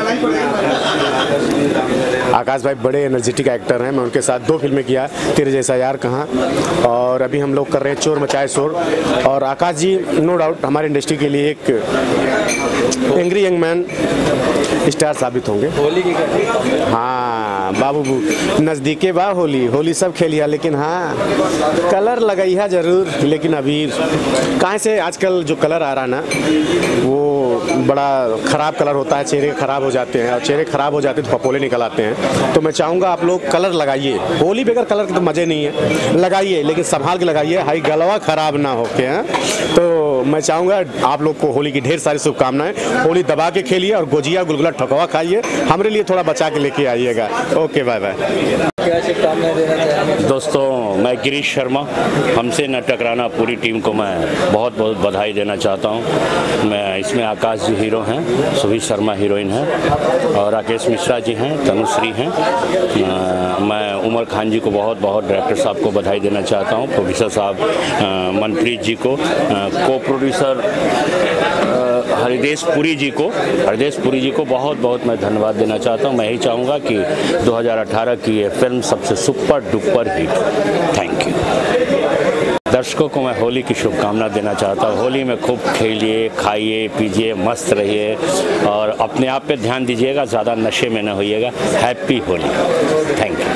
आकाश भाई बड़े एनर्जेटिक एक्टर हैं, मैं उनके साथ दो फिल्में किया, तेरे जैसा यार कहाँ, और अभी हम लोग कर रहे हैं चोर मचाए शोर। और आकाश जी नो डाउट हमारे इंडस्ट्री के लिए एक एंग्री यंग मैन स्टार साबित होंगे। होली की हाँ बाबू नज़दीके बा होली, होली सब खेलिया, लेकिन हाँ कलर लगाइया जरूर, लेकिन अबीर कहाँ से आजकल जो कलर आ रहा है ना वो बड़ा ख़राब कलर होता है, चेहरे ख़राब हो जाते हैं और चेहरे ख़राब हो जाते हैं तो पपोले निकल आते हैं। तो मैं चाहूँगा आप लोग कलर लगाइए, होली बगैर कलर के तो मज़े नहीं है, लगाइए लेकिन संभाल के लगाइए, हाई गलवा ख़राब ना हो के। हैं तो मैं चाहूँगा आप लोग को होली की ढेर सारी शुभकामनाएं, होली दबा के खेलिए और गुजिया गुलगुला ठकवा खाइए, हमारे लिए थोड़ा बचा के लेके आइएगा। Okay bye bye. क्या शुभकामनाएं देना चाहेंगे? दोस्तों मैं गिरीश शर्मा, हमसे न टकराना पूरी टीम को मैं बहुत बहुत बधाई देना चाहता हूं। मैं इसमें आकाश जी हीरो हैं, सुभी शर्मा हीरोइन हैं और राकेश मिश्रा जी हैं, तनुश्री हैं। मैं उमर खान जी को बहुत बहुत डायरेक्टर साहब को बधाई देना चाहता हूं, प्रोड्यूसर साहब मनप्रीत जी को, को प्रोड्यूसर हरिदेश पुरी जी को हरिदेश पुरी जी को बहुत बहुत मैं धन्यवाद देना चाहता हूं। मैं यही चाहूँगा कि दो हज़ार अठारह की ये फिल्म सबसे super duper hit. Thank you. दर्शकों को मैं होली की शुभकामना देना चाहता हूँ। होली में खूब खेलिए, खाइए, पीजिए, मस्त रहिए और अपने आप पे ध्यान दीजिएगा, ज़्यादा नशे में न होइएगा। हैप्पी होली। थैंक यू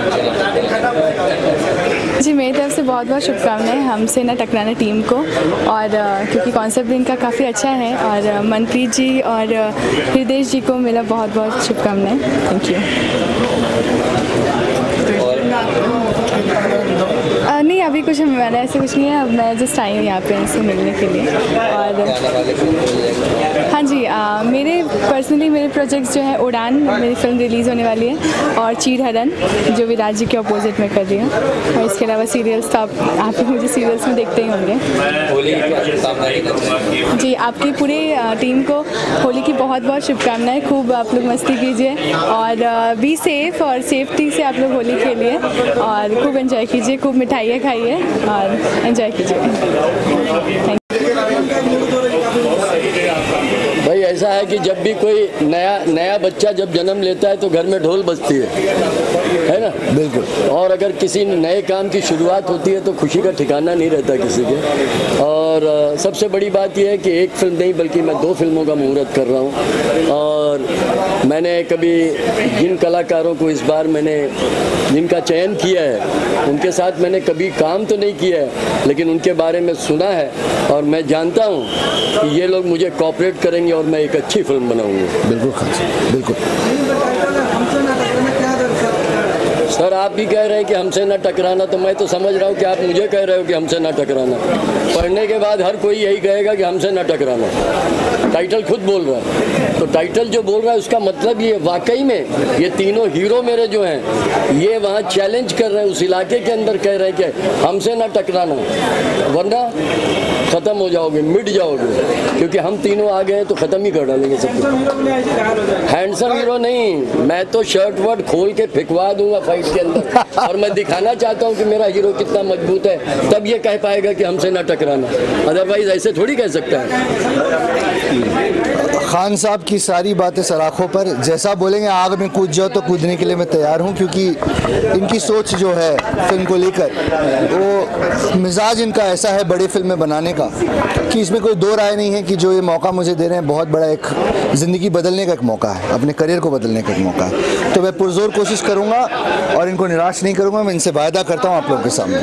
जी। मेरी तरफ से बहुत बहुत शुभकामनाएं हमसे न टकराना टीम को, और क्योंकि कॉन्सेप्ट भी इनका काफ़ी अच्छा है, और मनप्रीत जी और हृदय जी को मेरा बहुत बहुत शुभकामनाएं। Thank you. आ, नहीं अभी कुछ मैंने ऐसे कुछ नहीं है, अब मैं जस्ट आई हूँ यहाँ पे इनसे मिलने के लिए। और हाँ जी, आ, मेरे पर्सनली मेरे प्रोजेक्ट्स जो है उड़ान मेरी फिल्म रिलीज़ होने वाली है, और चीर हरण जो विराज जी के अपोजिट में कर रही हूँ, और इसके अलावा सीरियल्स तो आप आप मुझे सीरियल्स में देखते ही होंगे। जी आपकी पूरी टीम को होली की बहुत बहुत शुभकामनाएं, खूब आप लोग मस्ती कीजिए और बी सेफ और सेफ्टी से आप लोग होली खेलिए और खूब एंजॉय कीजिए, खूब मिठाइयाँ खाइए और एंजॉय कीजिए। थैंक भाई ऐसा है कि जब भी कोई नया नया बच्चा जब जन्म लेता है तो घर में ढोल बजती है, है ना? बिल्कुल। और अगर किसी नए काम की शुरुआत होती है तो खुशी का ठिकाना नहीं रहता किसी के। और सबसे बड़ी बात यह है कि एक फिल्म नहीं बल्कि मैं दो फिल्मों का मुहूर्त कर रहा हूँ, और मैंने कभी जिन कलाकारों को इस बार मैंने जिनका चयन किया है उनके साथ मैंने कभी काम तो नहीं किया है, लेकिन उनके बारे में सुना है और मैं जानता हूँ कि ये लोग मुझे कोऑपरेट करेंगे और मैं एक अच्छी फिल्म बनाऊंगा। बिल्कुल बिल्कुल। सर आप भी कह रहे हैं कि हमसे ना टकराना, तो मैं तो समझ रहा हूँ कि आप मुझे कह रहे हो कि हमसे ना टकराना। पढ़ने के बाद हर कोई यही कहेगा कि हमसे ना टकराना। टाइटल खुद बोल रहा है, तो टाइटल जो बोल रहा है उसका मतलब ये वाकई में ये तीनों हीरो मेरे जो हैं ये वहाँ चैलेंज कर रहे हैं, उस इलाके के अंदर कह रहे हैं कि हमसे ना टकराना वरना ख़त्म हो जाओगे, मिट जाओगे, क्योंकि हम तीनों आ गए तो ख़त्म ही कर डालेंगे सब कुछ। हैंडसम हीरो नहीं, मैं तो शर्ट वर्ट खोल के फिकवा दूंगा फाइट के अंदर, और मैं दिखाना चाहता हूँ कि मेरा हीरो कितना मजबूत है, तब ये कह पाएगा कि हमसे ना टकराना, अदरवाइज ऐसे थोड़ी कह सकता है। खान साहब की सारी बातें सराखों पर, जैसा बोलेंगे आग में कूद जाओ तो कूदने के लिए मैं तैयार हूँ, क्योंकि इनकी सोच जो है फिल्म को लेकर, वो मिजाज इनका ऐसा है बड़ी फिल्में बनाने का कि इसमें कोई दो राय नहीं है कि जो ये मौका मुझे दे रहे हैं बहुत बड़ा एक ज़िंदगी बदलने का एक मौका है, अपने करियर को बदलने का एक मौका है। तो मैं पुरजोर कोशिश करूँगा और इनको निराश नहीं करूँगा, मैं इनसे वायदा करता हूँ आप लोगों के सामने।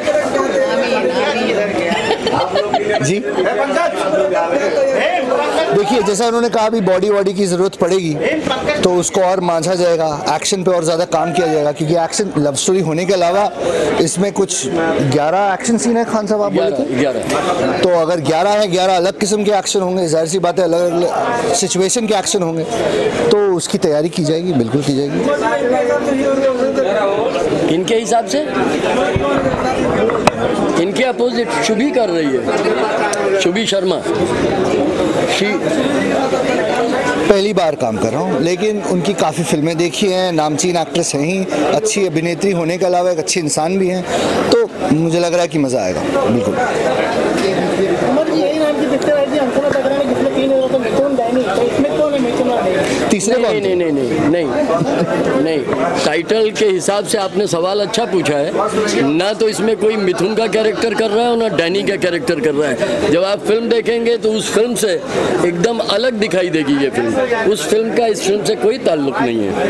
जी देखिए जैसा उन्होंने कहा अभी बॉडी वॉडी की ज़रूरत पड़ेगी तो उसको और मांझा जाएगा, एक्शन पे और ज़्यादा काम किया जाएगा, क्योंकि एक्शन लव स्टोरी होने के अलावा इसमें कुछ ग्यारह एक्शन सीन है। खान साहब आप बोले थे, तो अगर ग्यारह है, ग्यारह अलग किस्म के एक्शन होंगे, जाहिर सी बात है अलग अलग सिचुएशन के एक्शन होंगे, तो उसकी तैयारी की जाएगी, बिल्कुल की जाएगी। इनके हिसाब से इनके अपोजिट शुभी कर रही है, शुभी शर्मा। पहली बार काम कर रहा हूँ, लेकिन उनकी काफ़ी फिल्में देखी हैं, नामचीन एक्ट्रेस हैं ही, अच्छी अभिनेत्री होने के अलावा एक अच्छे इंसान भी हैं, तो मुझे लग रहा है कि मज़ा आएगा बिल्कुल। तीसरे नहीं नहीं नहीं नहीं नहीं नहीं टाइटल के हिसाब से आपने सवाल अच्छा पूछा है। ना तो इसमें कोई मिथुन का कैरेक्टर कर रहा है और ना डैनी का कैरेक्टर कर रहा है। जब आप फिल्म देखेंगे तो उस फिल्म से एकदम अलग दिखाई देगी ये फिल्म। उस फिल्म का इस फिल्म से कोई ताल्लुक नहीं है।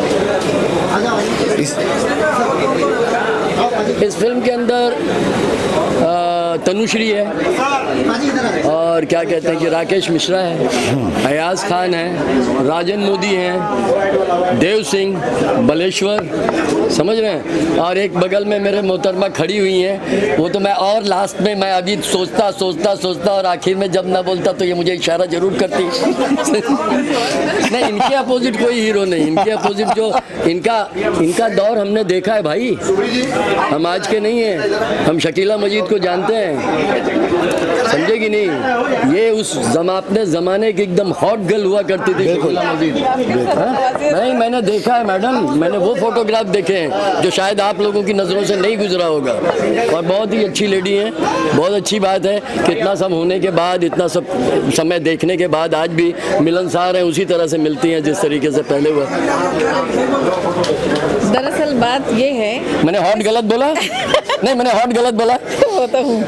इस फिल्म के अंदर तनुश्री है और क्या कहते हैं कि राकेश मिश्रा है, अयाज खान है, राजन मोदी हैं, देव सिंह, बलेश्वर, समझ रहे हैं। और एक बगल में मेरे मोहतरमा खड़ी हुई हैं, वो तो मैं और लास्ट में मैं अभी सोचता सोचता सोचता और आखिर में जब ना बोलता तो ये मुझे इशारा जरूर करती। नहीं, इनके अपोजिट कोई हीरो नहीं। इनके अपोजिट जो इनका इनका दौर हमने देखा है भाई, हम आज के नहीं हैं। हम शकीला मजीद को जानते हैं, समझे कि नहीं। ये उस जमा अपने ज़माने की एकदम हॉट गर्ल हुआ करती थी शकीला मजीद। नहीं, मैंने देखा है मैडम, मैंने वो फोटोग्राफ देखे हैं जो शायद आप लोगों की नज़रों से नहीं गुजरा होगा। और बहुत ही अच्छी लेडी हैं, बहुत अच्छी बात है कि इतना सब होने के बाद, इतना सब समय देखने के बाद आज भी मिलनसार हैं, उसी तरह से मिलती हैं जिस तरीके से पहले हुआ। दरअसल बात ये है, मैंने हॉट गलत बोला? नहीं, मैंने हॉट गलत बोला? होता हूँ।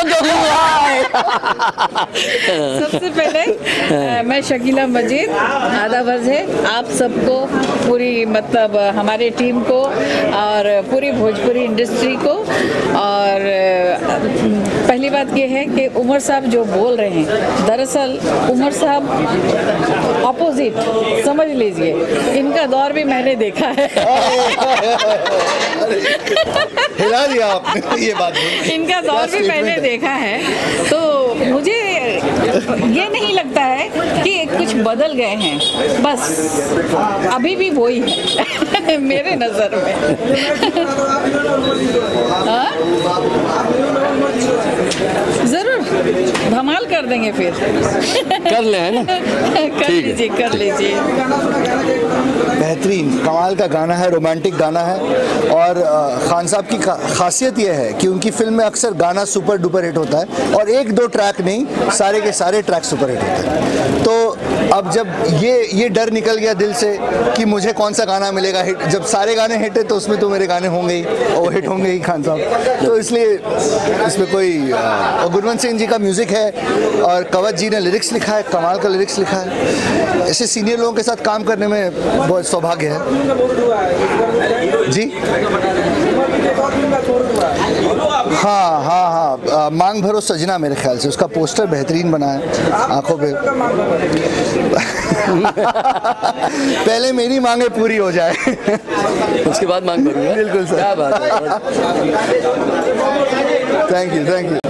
सबसे पहले मैं शकीला मजीद, आदाब अर्ज़ है आप सबको, पूरी मतलब हमारे टीम को और पूरी भोजपुरी इंडस्ट्री को। और पहली बात ये है कि उमर साहब जो बोल रहे हैं, दरअसल उमर साहब ऑपोजिट समझ लीजिए, इनका दौर भी मैंने देखा है। हिला दिया आपने ये बात। इनका दौर भी मैंने देखा है, तो मुझे ये नहीं लगता है कि कुछ बदल गए हैं, बस अभी भी वही है मेरे नज़र में। हाँ? जरूर धमाल कर देंगे फिर। कर ले, है ना? कर लीजिए, कर लीजिए। बेहतरीन कमाल का गाना है, रोमांटिक गाना है। और खान साहब की खासियत यह है कि उनकी फिल्म में अक्सर गाना सुपर डुपर हिट होता है, और एक दो ट्रैक नहीं, सारे के सारे ट्रैक सुपर हिट होते हैं। तो अब जब ये ये डर निकल गया दिल से कि मुझे कौन सा गाना मिलेगा हिट, जब सारे गाने हिट है तो उसमें तो मेरे गाने होंगे ही, और हिट होंगे ही खान साहब। तो इसलिए इसमें कोई, और गुरवंत सिंह जी का म्यूज़िक है और कवच जी ने लिरिक्स लिखा है, कमाल का लिरिक्स लिखा है। ऐसे सीनियर लोगों के साथ काम करने में बहुत सौभाग्य है जी। हाँ हाँ हाँ, मांग भरो सजना, मेरे ख्याल से उसका पोस्टर बेहतरीन बना है आंखों पे। पहले मेरी मांगे पूरी हो जाए, उसके बाद मांग करूँगा। बिल्कुल सर, क्या बात है। Thank you, thank you.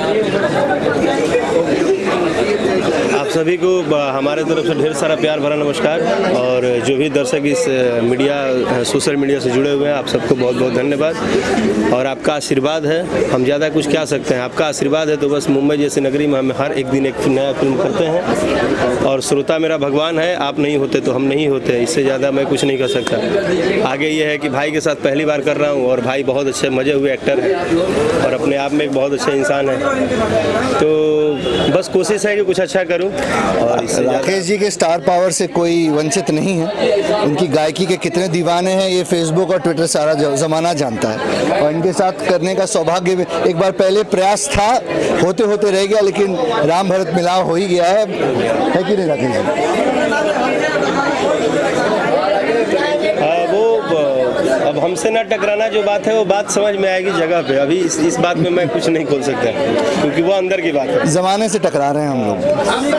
आप सभी को हमारे तरफ से ढेर सारा प्यार भरा नमस्कार। और जो भी दर्शक इस मीडिया, सोशल मीडिया से जुड़े हुए हैं, आप सबको बहुत बहुत धन्यवाद। और आपका आशीर्वाद है, हम ज़्यादा कुछ क्या सकते हैं। आपका आशीर्वाद है तो बस मुंबई जैसी नगरी में हम हर एक दिन एक नया फिल्म करते हैं। और श्रोता मेरा भगवान है, आप नहीं होते तो हम नहीं होते, इससे ज़्यादा मैं कुछ नहीं कर सकता। आगे ये है कि भाई के साथ पहली बार कर रहा हूँ, और भाई बहुत अच्छे मजे हुए एक्टर है और अपने आप में एक बहुत अच्छे इंसान है। तो बस कोशिश है कि कुछ अच्छा करूं। और राकेश जी के स्टार पावर से कोई वंचित नहीं है। उनकी गायकी के कितने दीवाने हैं ये फेसबुक और ट्विटर सारा ज़माना जानता है। और इनके साथ करने का सौभाग्य एक बार पहले प्रयास था, होते होते रह गया, लेकिन राम भरत मिलाव हो ही गया है, है कि नहीं राकेश जी? वो अब हम हमसे ना टकराना जो बात है वो बात समझ में आएगी जगह पे। अभी इस, इस बात में मैं कुछ नहीं खोल सकता क्योंकि वो अंदर की बात है। जमाने से टकरा रहे हैं हम लोग।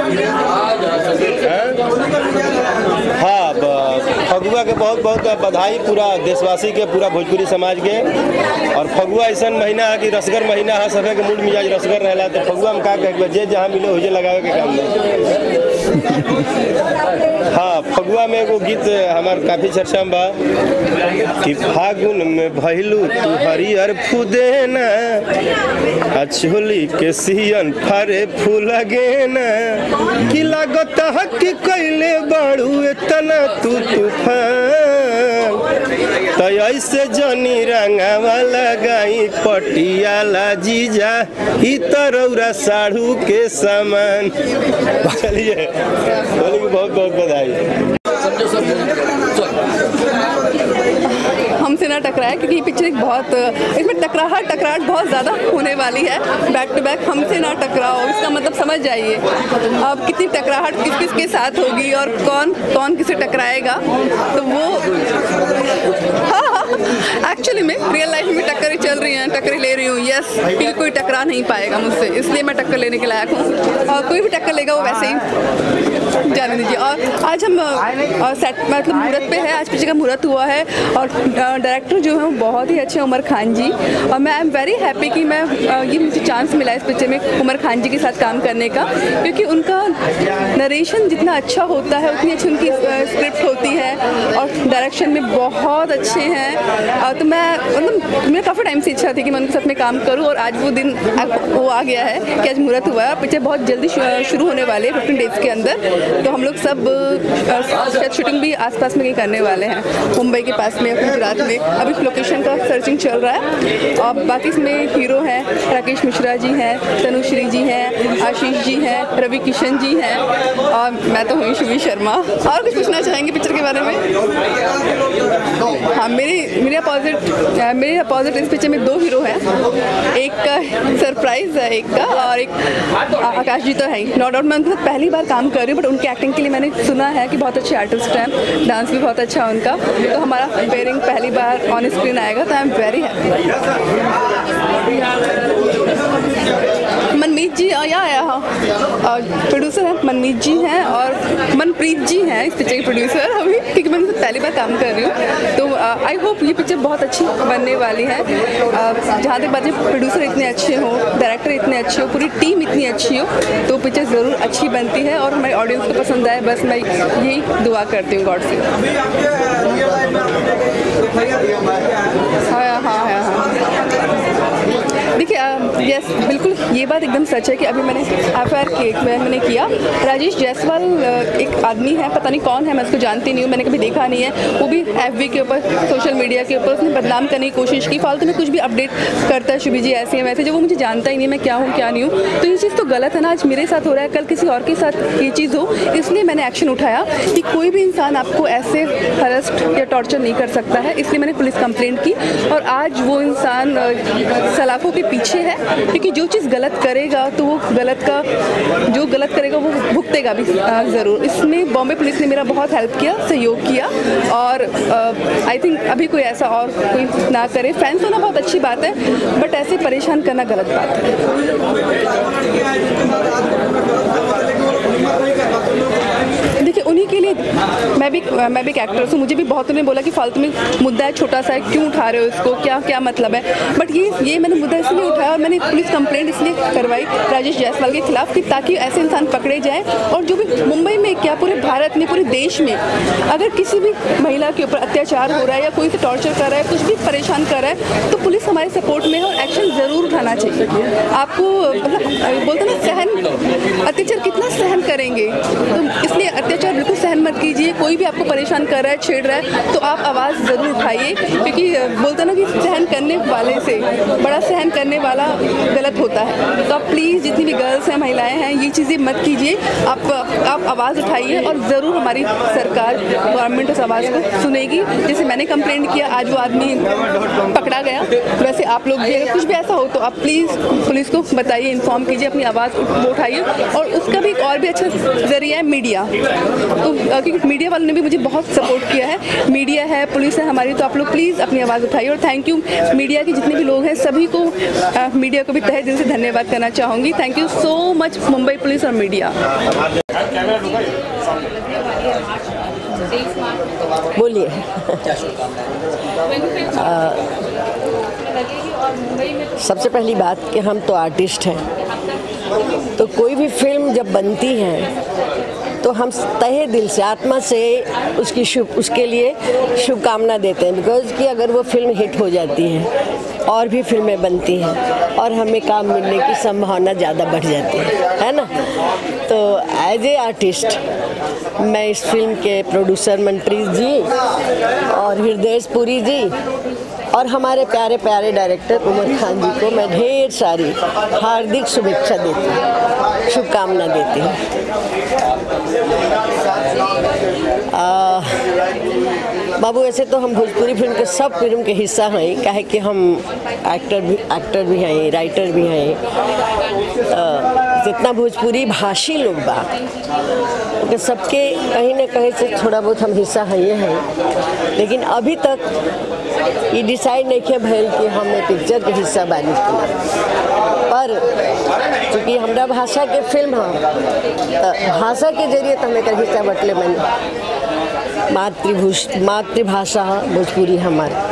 हाँ, फगुआ के बहुत बहुत बधाई पूरा देशवासी के, पूरा भोजपुरी समाज के। और फगुआ ऐसा महीना है कि रसगर महीना है, सभी के मूड मिजाज रसगर रहला। तो फगुआ में का कह जे जहाँ मिले हुए लगावे के काम नहीं। हाँ, फगुआ में एगो गीत हमार काफी चर्चा में बा कि फागुन में भइलू तू हरियर फुदेना, अछोली के सियन फरे फूल गेना, कि लागत हक कैले बाड़ू इतना तू तूफान, तो ऐसे जनी रंगावा लगाई पटियाला जीजा ई तरौरा साढ़ू के समान। चलिए, बोली की बहुत बहुत बधाई। हमसे ना टकराए क्योंकि ये पिक्चर एक बहुत, इसमें टकराहट टकराहट बहुत ज़्यादा होने वाली है। बैक टू बैक हमसे ना टकराओ, इसका मतलब समझ जाइए अब कितनी टकराहट किस किस के साथ होगी और कौन कौन किसे टकराएगा। तो वो हाँ हाँ एक्चुअली में रियल लाइफ में टक्कर चल रही हैं, टक्कर ले रही हूँ। यस, क्योंकि कोई टकरा नहीं पाएगा मुझसे, इसलिए मैं टक्कर लेने के लायक हूँ। और कोई भी टक्कर लेगा वो वैसे ही जाने दीजिए। और आज हम और सेट मतलब मुहूर्त पे है, आज पिक्चर का मुहूर्त हुआ है और डायरेक्टर जो है वो बहुत ही अच्छे उमर खान जी। और मैं आई एम वेरी हैप्पी कि मैं ये मुझे चांस मिला इस पिक्चर में उमर खान जी के साथ काम करने का, क्योंकि उनका नरेशन जितना अच्छा होता है उतनी अच्छी उनकी स्क्रिप्ट होती है और डायरेक्शन में बहुत अच्छे हैं। तो मैं मतलब मेरा काफ़ी टाइम से इच्छा थी कि मैं उनके साथ में काम करूँ और आज वो दिन वो आ गया है कि आज मुहूर्त हुआ है। पिक्चर बहुत जल्दी शुरू होने वाले हैं, फिफ्टीन डेज़ के अंदर। तो हम लोग सब शायद शूटिंग भी आसपास में कहीं करने वाले हैं, मुंबई के पास में, गुजरात में। अभी लोकेशन का सर्चिंग चल रहा है। और बाकी इसमें हीरो हैं, राकेश मिश्रा जी हैं, तनुश्री जी हैं, आशीष जी हैं, रवि किशन जी हैं और मैं तो हूँ शुभी शर्मा। और कुछ पूछना चाहेंगे पिक्चर के बारे में? हाँ, मेरी मेरे अपोजिट मेरे अपोजिट इस पिक्चर में दो हीरो हैं। एक का सरप्राइज है एक का, और एक आकाश जी तो है ही। नो डाउट मैं उनके साथ पहली बार काम कर रही हूँ, बट उनकी एक्टिंग के लिए मैंने सुना है कि बहुत अच्छे आर्टिस्ट हैं, डांस भी बहुत अच्छा है उनका। तो हमारा पेयरिंग पहली बार ऑन स्क्रीन आएगा, तो I am very happy. Manmeet ji या आया हाँ प्रोड्यूसर है, मनमीत जी हैं और मनप्रीत जी हैं इस पिक्चर के प्रोड्यूसर अभी, क्योंकि मैं उनसे पहली बार काम कर रही हूँ। तो आई होप ये पिक्चर बहुत अच्छी बनने वाली है। जहाँ तक बात है प्रोड्यूसर इतने अच्छे हो, डायरेक्टर इतने अच्छे हो, पूरी टीम इतनी अच्छी हो, तो पिक्चर ज़रूर अच्छी बनती है और हमारी ऑडियंस को पसंद आए, बस मैं यही दुआ करती हूँ गॉड से। हाँ हाँ हाँ हाँ देखिए, यस बिल्कुल ये बात एकदम सच है कि अभी मैंने एफ आई आर केक में मैंने किया। राजेश जायसवाल एक आदमी है, पता नहीं कौन है, मैं उसको जानती नहीं हूँ, मैंने कभी देखा नहीं है। वो भी एफ बी के ऊपर, सोशल मीडिया के ऊपर उसने बदनाम करने की कोशिश की, फालतू में कुछ भी अपडेट करता है, शुभी जी ऐसे हैं वैसे, जो वो मुझे जानता ही नहीं, मैं क्या हूँ क्या नहीं हूँ। तो ये चीज़ तो गलत है ना, आज मेरे साथ हो रहा है, कल किसी और के साथ ये चीज़ हो, इसलिए मैंने एक्शन उठाया कि कोई भी इंसान आपको ऐसे हरेस्ट या टॉर्चर नहीं कर सकता है। इसलिए मैंने पुलिस कंप्लेंट की और आज वो इंसान सलाखों के पीछे है, क्योंकि जो चीज़ गलत करेगा तो वो गलत का जो गलत करेगा वो भुगतेगा भी ज़रूर। इसमें बॉम्बे पुलिस ने मेरा बहुत हेल्प किया, सहयोग किया और आई थिंक अभी कोई ऐसा और कोई ना करे। फैंस होना बहुत अच्छी बात है, बट ऐसे परेशान करना गलत बात है। देखिए उन्हीं के लिए मैं भी मैं भी एक एक्ट्रेस हूँ, मुझे भी बहुत ने बोला कि फालतू में मुद्दा है, छोटा सा है, क्यों उठा रहे हो इसको, क्या क्या मतलब है। बट ये ये मैंने मुद्दा इसलिए उठाया और मैंने पुलिस कंप्लेंट इसलिए करवाई राजेश जायसवाल के खिलाफ कि ताकि ऐसे इंसान पकड़े जाएं। और जो भी मुंबई में क्या पूरे भारत में, पूरे देश में अगर किसी भी महिला के ऊपर अत्याचार हो रहा है या कोई से टॉर्चर कर रहा है, कुछ भी परेशान कर रहा है, तो पुलिस हमारे सपोर्ट में है और एक्शन ज़रूर उठाना चाहिए। आपको मतलब बोलते ना सहन, अत्याचार कितना सहन करेंगे, तो इसलिए अत्याचार बिल्कुल सहन मत कीजिए। कोई भी आपको परेशान कर रहा है, छेड़ रहा है, तो आप आवाज़ ज़रूर उठाइए, क्योंकि बोलते ना कि सहन करने वाले से बड़ा सहन करने वाला गलत होता है। तो आप प्लीज़ जितनी भी गर्ल्स हैं, महिलाएं हैं, ये चीज़ें मत कीजिए, आप आप आवाज़ उठाइए और ज़रूर हमारी सरकार, गवर्नमेंट उस आवाज़ को सुनेगी। जैसे मैंने कंप्लेंट किया, आज वो आदमी पकड़ा गया, वैसे आप लोग भी अगर कुछ भी ऐसा हो तो आप प्लीज़ पुलिस को बताइए, इन्फॉर्म कीजिए, अपनी आवाज़ उठाइए। और उसका भी एक और भी अच्छा ज़रिया है मीडिया। तो क्योंकि मीडिया वालों ने भी मुझे बहुत सपोर्ट किया है, मीडिया है, पुलिस है हमारी, तो आप लोग प्लीज़ अपनी आवाज़ उठाइए। और थैंक यू मीडिया के जितने भी लोग हैं सभी को, आ, मीडिया को भी तहे दिल से धन्यवाद करना चाहूँगी। Thank you so much Mumbai police और मीडिया। बोलिए। सबसे पहली बात कि हम तो आर्टिस्ट हैं, तो कोई भी फिल्म जब बनती है तो हम तहे दिल से, आत्मा से उसकी शुभ उसके लिए शुभकामना देते हैं। बिकॉज कि अगर वो फिल्म हिट हो जाती है और भी फिल्में बनती हैं और हमें काम मिलने की संभावना ज़्यादा बढ़ जाती है, है ना। तो एज ए आर्टिस्ट मैं इस फिल्म के प्रोड्यूसर मनप्रीत जी और हृदयेश पुरी जी और हमारे प्यारे प्यारे डायरेक्टर उमर खान जी को मैं ढेर सारी हार्दिक शुभेच्छा देती हूँ, शुभकामना देती हूँ। बाबू, ऐसे तो हम भोजपुरी फिल्म के सब फिल्म के हिस्सा हैं, काहे कि हम एक्टर भी एक्टर भी हैं, राइटर भी हैं। जितना भोजपुरी भाषी लोग बा तो सबके कहीं ना कहीं से थोड़ा बहुत हम हिस्सा हैं ये हैं, लेकिन अभी तक ये डिसाइड नहीं किया भैल कि हम पिक्चर के हिस्सा बानी पर क्योंकि हमारा भाषा के फिल्म है तो भाषा के जरिए तो हमें हिस्सा बटले मैंने मातृभूष मातृभाषा भोजपुरी हमारे।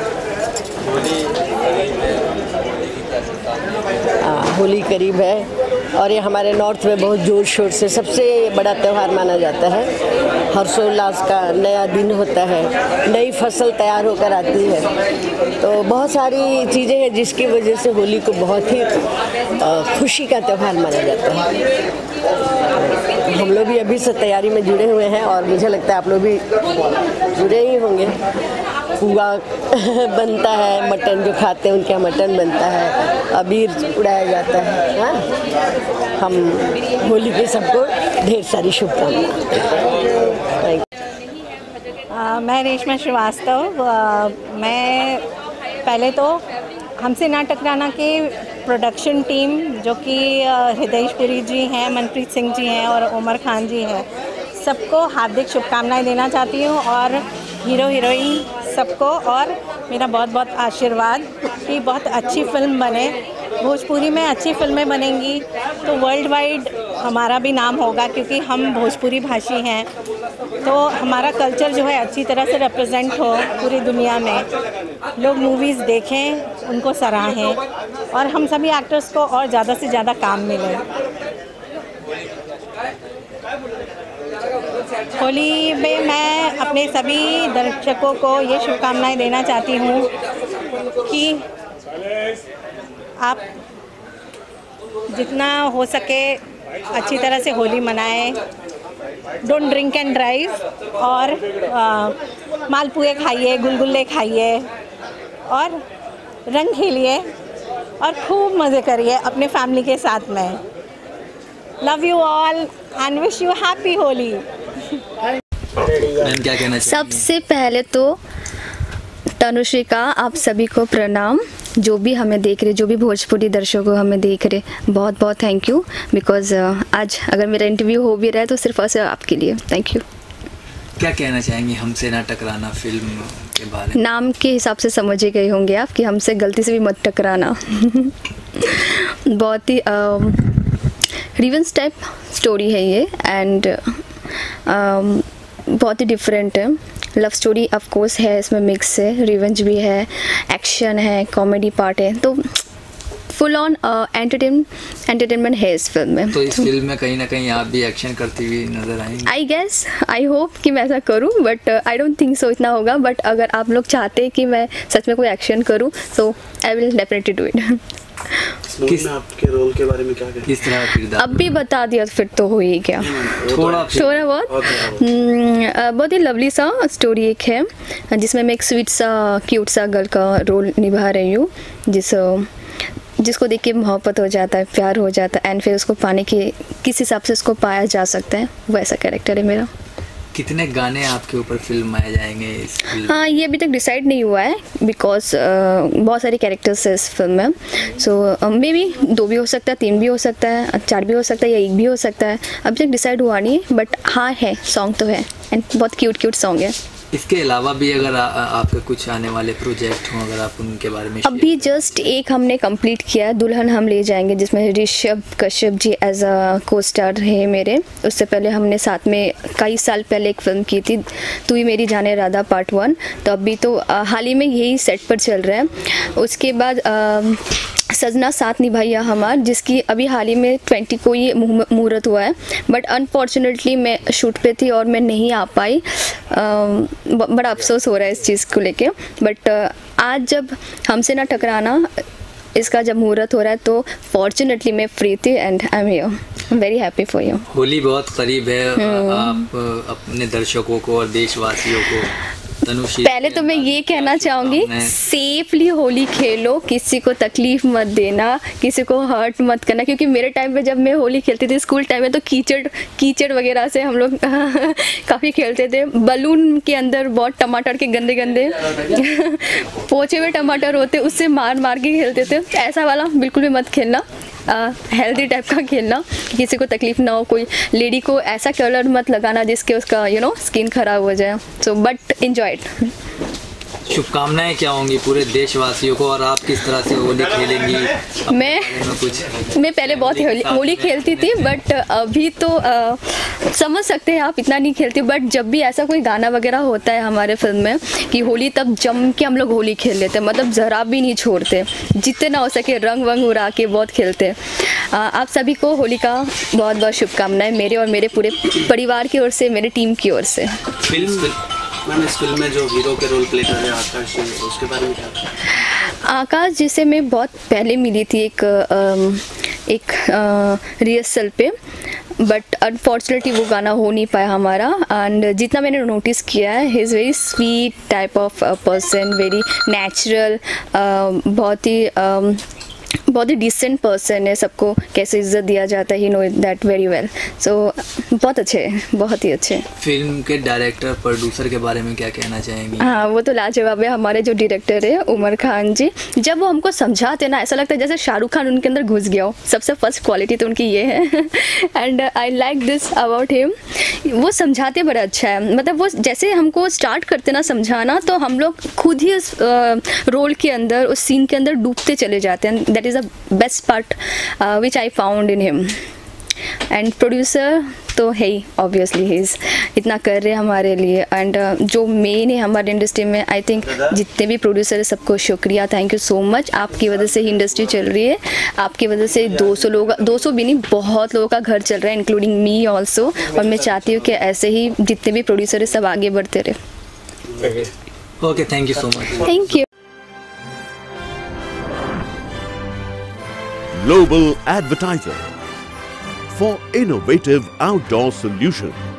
होली करीब है और ये हमारे नॉर्थ में बहुत जोर शोर से सबसे बड़ा त्यौहार माना जाता है। हर्षोल्लास का नया दिन होता है, नई फसल तैयार होकर आती है, तो बहुत सारी चीज़ें हैं जिसकी वजह से होली को बहुत ही खुशी का त्यौहार माना जाता है। हम लोग भी अभी से तैयारी में जुड़े हुए हैं और मुझे लगता है आप लोग भी जुड़े ही होंगे। पुआ बनता है, मटन जो खाते हैं उनके यहाँ मटन बनता है, अबीर उड़ाया जाता है। हाँ, हम होली के सबको ढेर सारी शुभकामनाएं। मैं रेशमा श्रीवास्तव। मैं पहले तो हमसे ना टकराना के प्रोडक्शन टीम जो कि हृदयेश पुरी जी हैं, मनप्रीत सिंह जी हैं और उमर खान जी हैं, सबको हार्दिक शुभकामनाएं देना चाहती हूँ और हीरो हीरोइन सबको, और मेरा बहुत बहुत आशीर्वाद कि बहुत अच्छी फिल्म बने। भोजपुरी में अच्छी फिल्में बनेंगी तो वर्ल्ड वाइड हमारा भी नाम होगा, क्योंकि हम भोजपुरी भाषी हैं, तो हमारा कल्चर जो है अच्छी तरह से रिप्रेजेंट हो पूरी दुनिया में, लोग मूवीज़ देखें, उनको सराहें और हम सभी एक्टर्स को और ज़्यादा से ज़्यादा काम मिले। होली में मैं अपने सभी दर्शकों को ये शुभकामनाएं देना चाहती हूँ कि आप जितना हो सके अच्छी तरह से होली मनाएं, डोंट ड्रिंक एंड ड्राइव, और आ, मालपुए खाइए, गुलगुल्ले खाइए और रंग खेलिए और खूब मज़े करिए अपने फैमिली के साथ में। Love you all and wish you happy Holi. क्या कहना सबसे पहले तो तनुश्री का आप सभी को प्रणाम, जो भी हमें देख रहे, जो भी भोजपुरी दर्शकों हमें देख रहे, बहुत बहुत थैंक यू। बिकॉज आज अगर मेरा इंटरव्यू हो भी रहा है तो सिर्फ और सिर्फ आपके लिए थैंक यू। क्या कहना चाहेंगी हमसे ना टकराना फिल्म के बारे में? नाम के हिसाब से समझ ही गए होंगे आप कि हमसे गलती से भी मत टकराना। बहुत ही रिवेंज टाइप स्टोरी है ये, एंड uh, बहुत ही डिफरेंट है। लव स्टोरी ऑफ कोर्स है, इसमें मिक्स है, रिवेंज भी है, एक्शन है, कॉमेडी पार्ट है, तो फुल ऑन एंटरटेन एंटरटेनमेंट है इस फिल्म में। तो इस फिल्म में कहीं ना कहीं आप भी एक्शन करती हुई नजर आएंगी? आई गेस, आई होप कि मैं ऐसा करूं, but I don't think so इतना होगा, बट अगर आप लोग चाहते हैं कि मैं सच में कोई एक्शन करूं तो I will definitely do it. किस आपके रोल के बारे में क्या कहते? किस तरह किरदार? अब भी बता दिया फिर तो हो ही क्या, थोड़ा थोड़ा बहुत। बहुत ही लवली सा स्टोरी एक है जिसमें मैं एक स्वीट सा क्यूट सा गर्ल का रोल निभा रही हूँ, जिस जिसको देख के मोहब्बत हो जाता है, प्यार हो जाता है, एंड फिर उसको पाने की किस हिसाब से उसको पाया जा सकता है, वैसा कैरेक्टर है मेरा। कितने गाने आपके ऊपर फिल्माए जाएंगे इस फिल्म? हाँ, ये अभी तक डिसाइड नहीं हुआ है बिकॉज uh, बहुत सारे कैरेक्टर्स है इस फिल्म में। सो मे बी दो भी हो सकता है, तीन भी हो सकता है, चार भी हो सकता है, या एक भी हो सकता है। अभी तक डिसाइड हुआ नहीं है, बट हाँ है, सॉन्ग तो है एंड बहुत क्यूट क्यूट सॉन्ग है। इसके अलावा भी अगर आ, आपके कुछ आने वाले प्रोजेक्ट हों, अगर आप उनके बारे में अभी जस्ट एक हमने कंप्लीट किया है, दुल्हन हम ले जाएंगे, जिसमें Rishabh Kashyap ji as a costar है मेरे। उससे पहले हमने साथ में कई साल पहले एक फिल्म की थी, तू ही मेरी जाने राधा पार्ट वन। तो अभी तो आ, हाल ही में यही सेट पर चल रहा है। उसके बाद आ, सजना साथ निभाइया हमार, जिसकी अभी हाल ही में ट्वेंटी को ही मुहूर्त हुआ है, बट अनफॉर्चुनेटली मैं शूट पे थी और मैं नहीं आ पाई। बड़ा अफसोस हो रहा है इस चीज़ को लेके। बट आज जब हमसे ना टकराना इसका जब मुहूर्त हो रहा है तो फॉर्चुनेटली मैं फ्री थी and I am here, very happy for you. Holi बहुत करीब है, आप अपने दर्शकों को और देशवासियों को पहले तो मैं ये कहना चाहूँगी, सेफली होली खेलो, किसी को तकलीफ मत देना, किसी को हर्ट मत करना। क्योंकि मेरे टाइम पे जब मैं होली खेलती थी स्कूल टाइम में, तो कीचड़ कीचड़ वगैरह से हम लोग काफ़ी खेलते थे। बलून के अंदर बहुत टमाटर के गंदे गंदे पोचे हुए टमाटर होते, उससे मार मार के खेलते थे। ऐसा वाला बिल्कुल भी मत खेलना, हेल्दी टाइप का खेलना, किसी को तकलीफ ना हो। कोई लेडी को ऐसा कलर मत लगाना जिसके उसका यू नो स्किन खराब हो जाए। So but enjoy it. शुभकामनाएं क्या होंगी पूरे देशवासियों को, और आप किस तरह से होली खेलेंगी? मैं कुछ मैं पहले बहुत होली होली खेलती थी, बट अभी तो आ, समझ सकते हैं आप, इतना नहीं खेलती। बट जब भी ऐसा कोई गाना वगैरह होता है हमारे फिल्म में कि होली, तब जम के हम लोग होली खेल लेते हैं, मतलब ज़रा भी नहीं छोड़ते, जितने ना हो सके रंग वंग उड़ा के बहुत खेलते हैं। आप सभी को होली का बहुत बहुत शुभकामनाएं मेरे और मेरे पूरे परिवार की ओर से, मेरे टीम की ओर से। फिल्म मैम इस फिल्म में जो हीरो के रोल प्ले कर रहे हैं आकाश जी, उसके बारे में क्या? आकाश जिसे मैं बहुत पहले मिली थी एक एक रिहर्सल पे, बट अनफॉर्चुनेटली वो गाना हो नहीं पाया हमारा। एंड जितना मैंने नोटिस किया है, he is very sweet type of person, very natural, बहुत ही uh, बहुत ही डिसेंट पर्सन है। सबको कैसे इज्जत दिया जाता है, he know that very well. So बहुत अच्छे हैं, बहुत ही अच्छे। फिल्म के डायरेक्टर प्रोड्यूसर के बारे में क्या कहना चाहेंगे? हाँ, वो तो लाजवाब है। हमारे जो डायरेक्टर है उमर खान जी, जब वो हमको समझाते ना, ऐसा लगता है जैसे शाहरुख खान उनके अंदर घुस गया हो। सबसे फर्स्ट क्वालिटी तो उनकी ये है and I like this about him. वो समझाते बड़ा अच्छा है, मतलब वो जैसे हमको स्टार्ट करते ना समझाना, तो हम लोग खुद ही उस रोल के अंदर, उस सीन के अंदर डूबते चले जाते हैं। That is the best part which I found in him. And producer तो है ही, ऑब्वियसली ही इज़ इतना कर रहे हैं हमारे लिए। एंड uh, जो मेन है हमारी इंडस्ट्री में, आई थिंक जितने भी प्रोड्यूसर है सबको शुक्रिया, थैंक यू सो मच। आपकी वजह से ही इंडस्ट्री चल रही है, आपकी वजह से दो सौ लोग, दो सौ भी नहीं, बहुत लोगों का घर चल रहा है, इंक्लूडिंग मी ऑल्सो। और मैं चाहती हूँ कि ऐसे ही जितने भी प्रोड्यूसर है सब आगे बढ़ते रहे। Okay, thank you so much. Thank you. Global Advertiser for innovative outdoor solutions.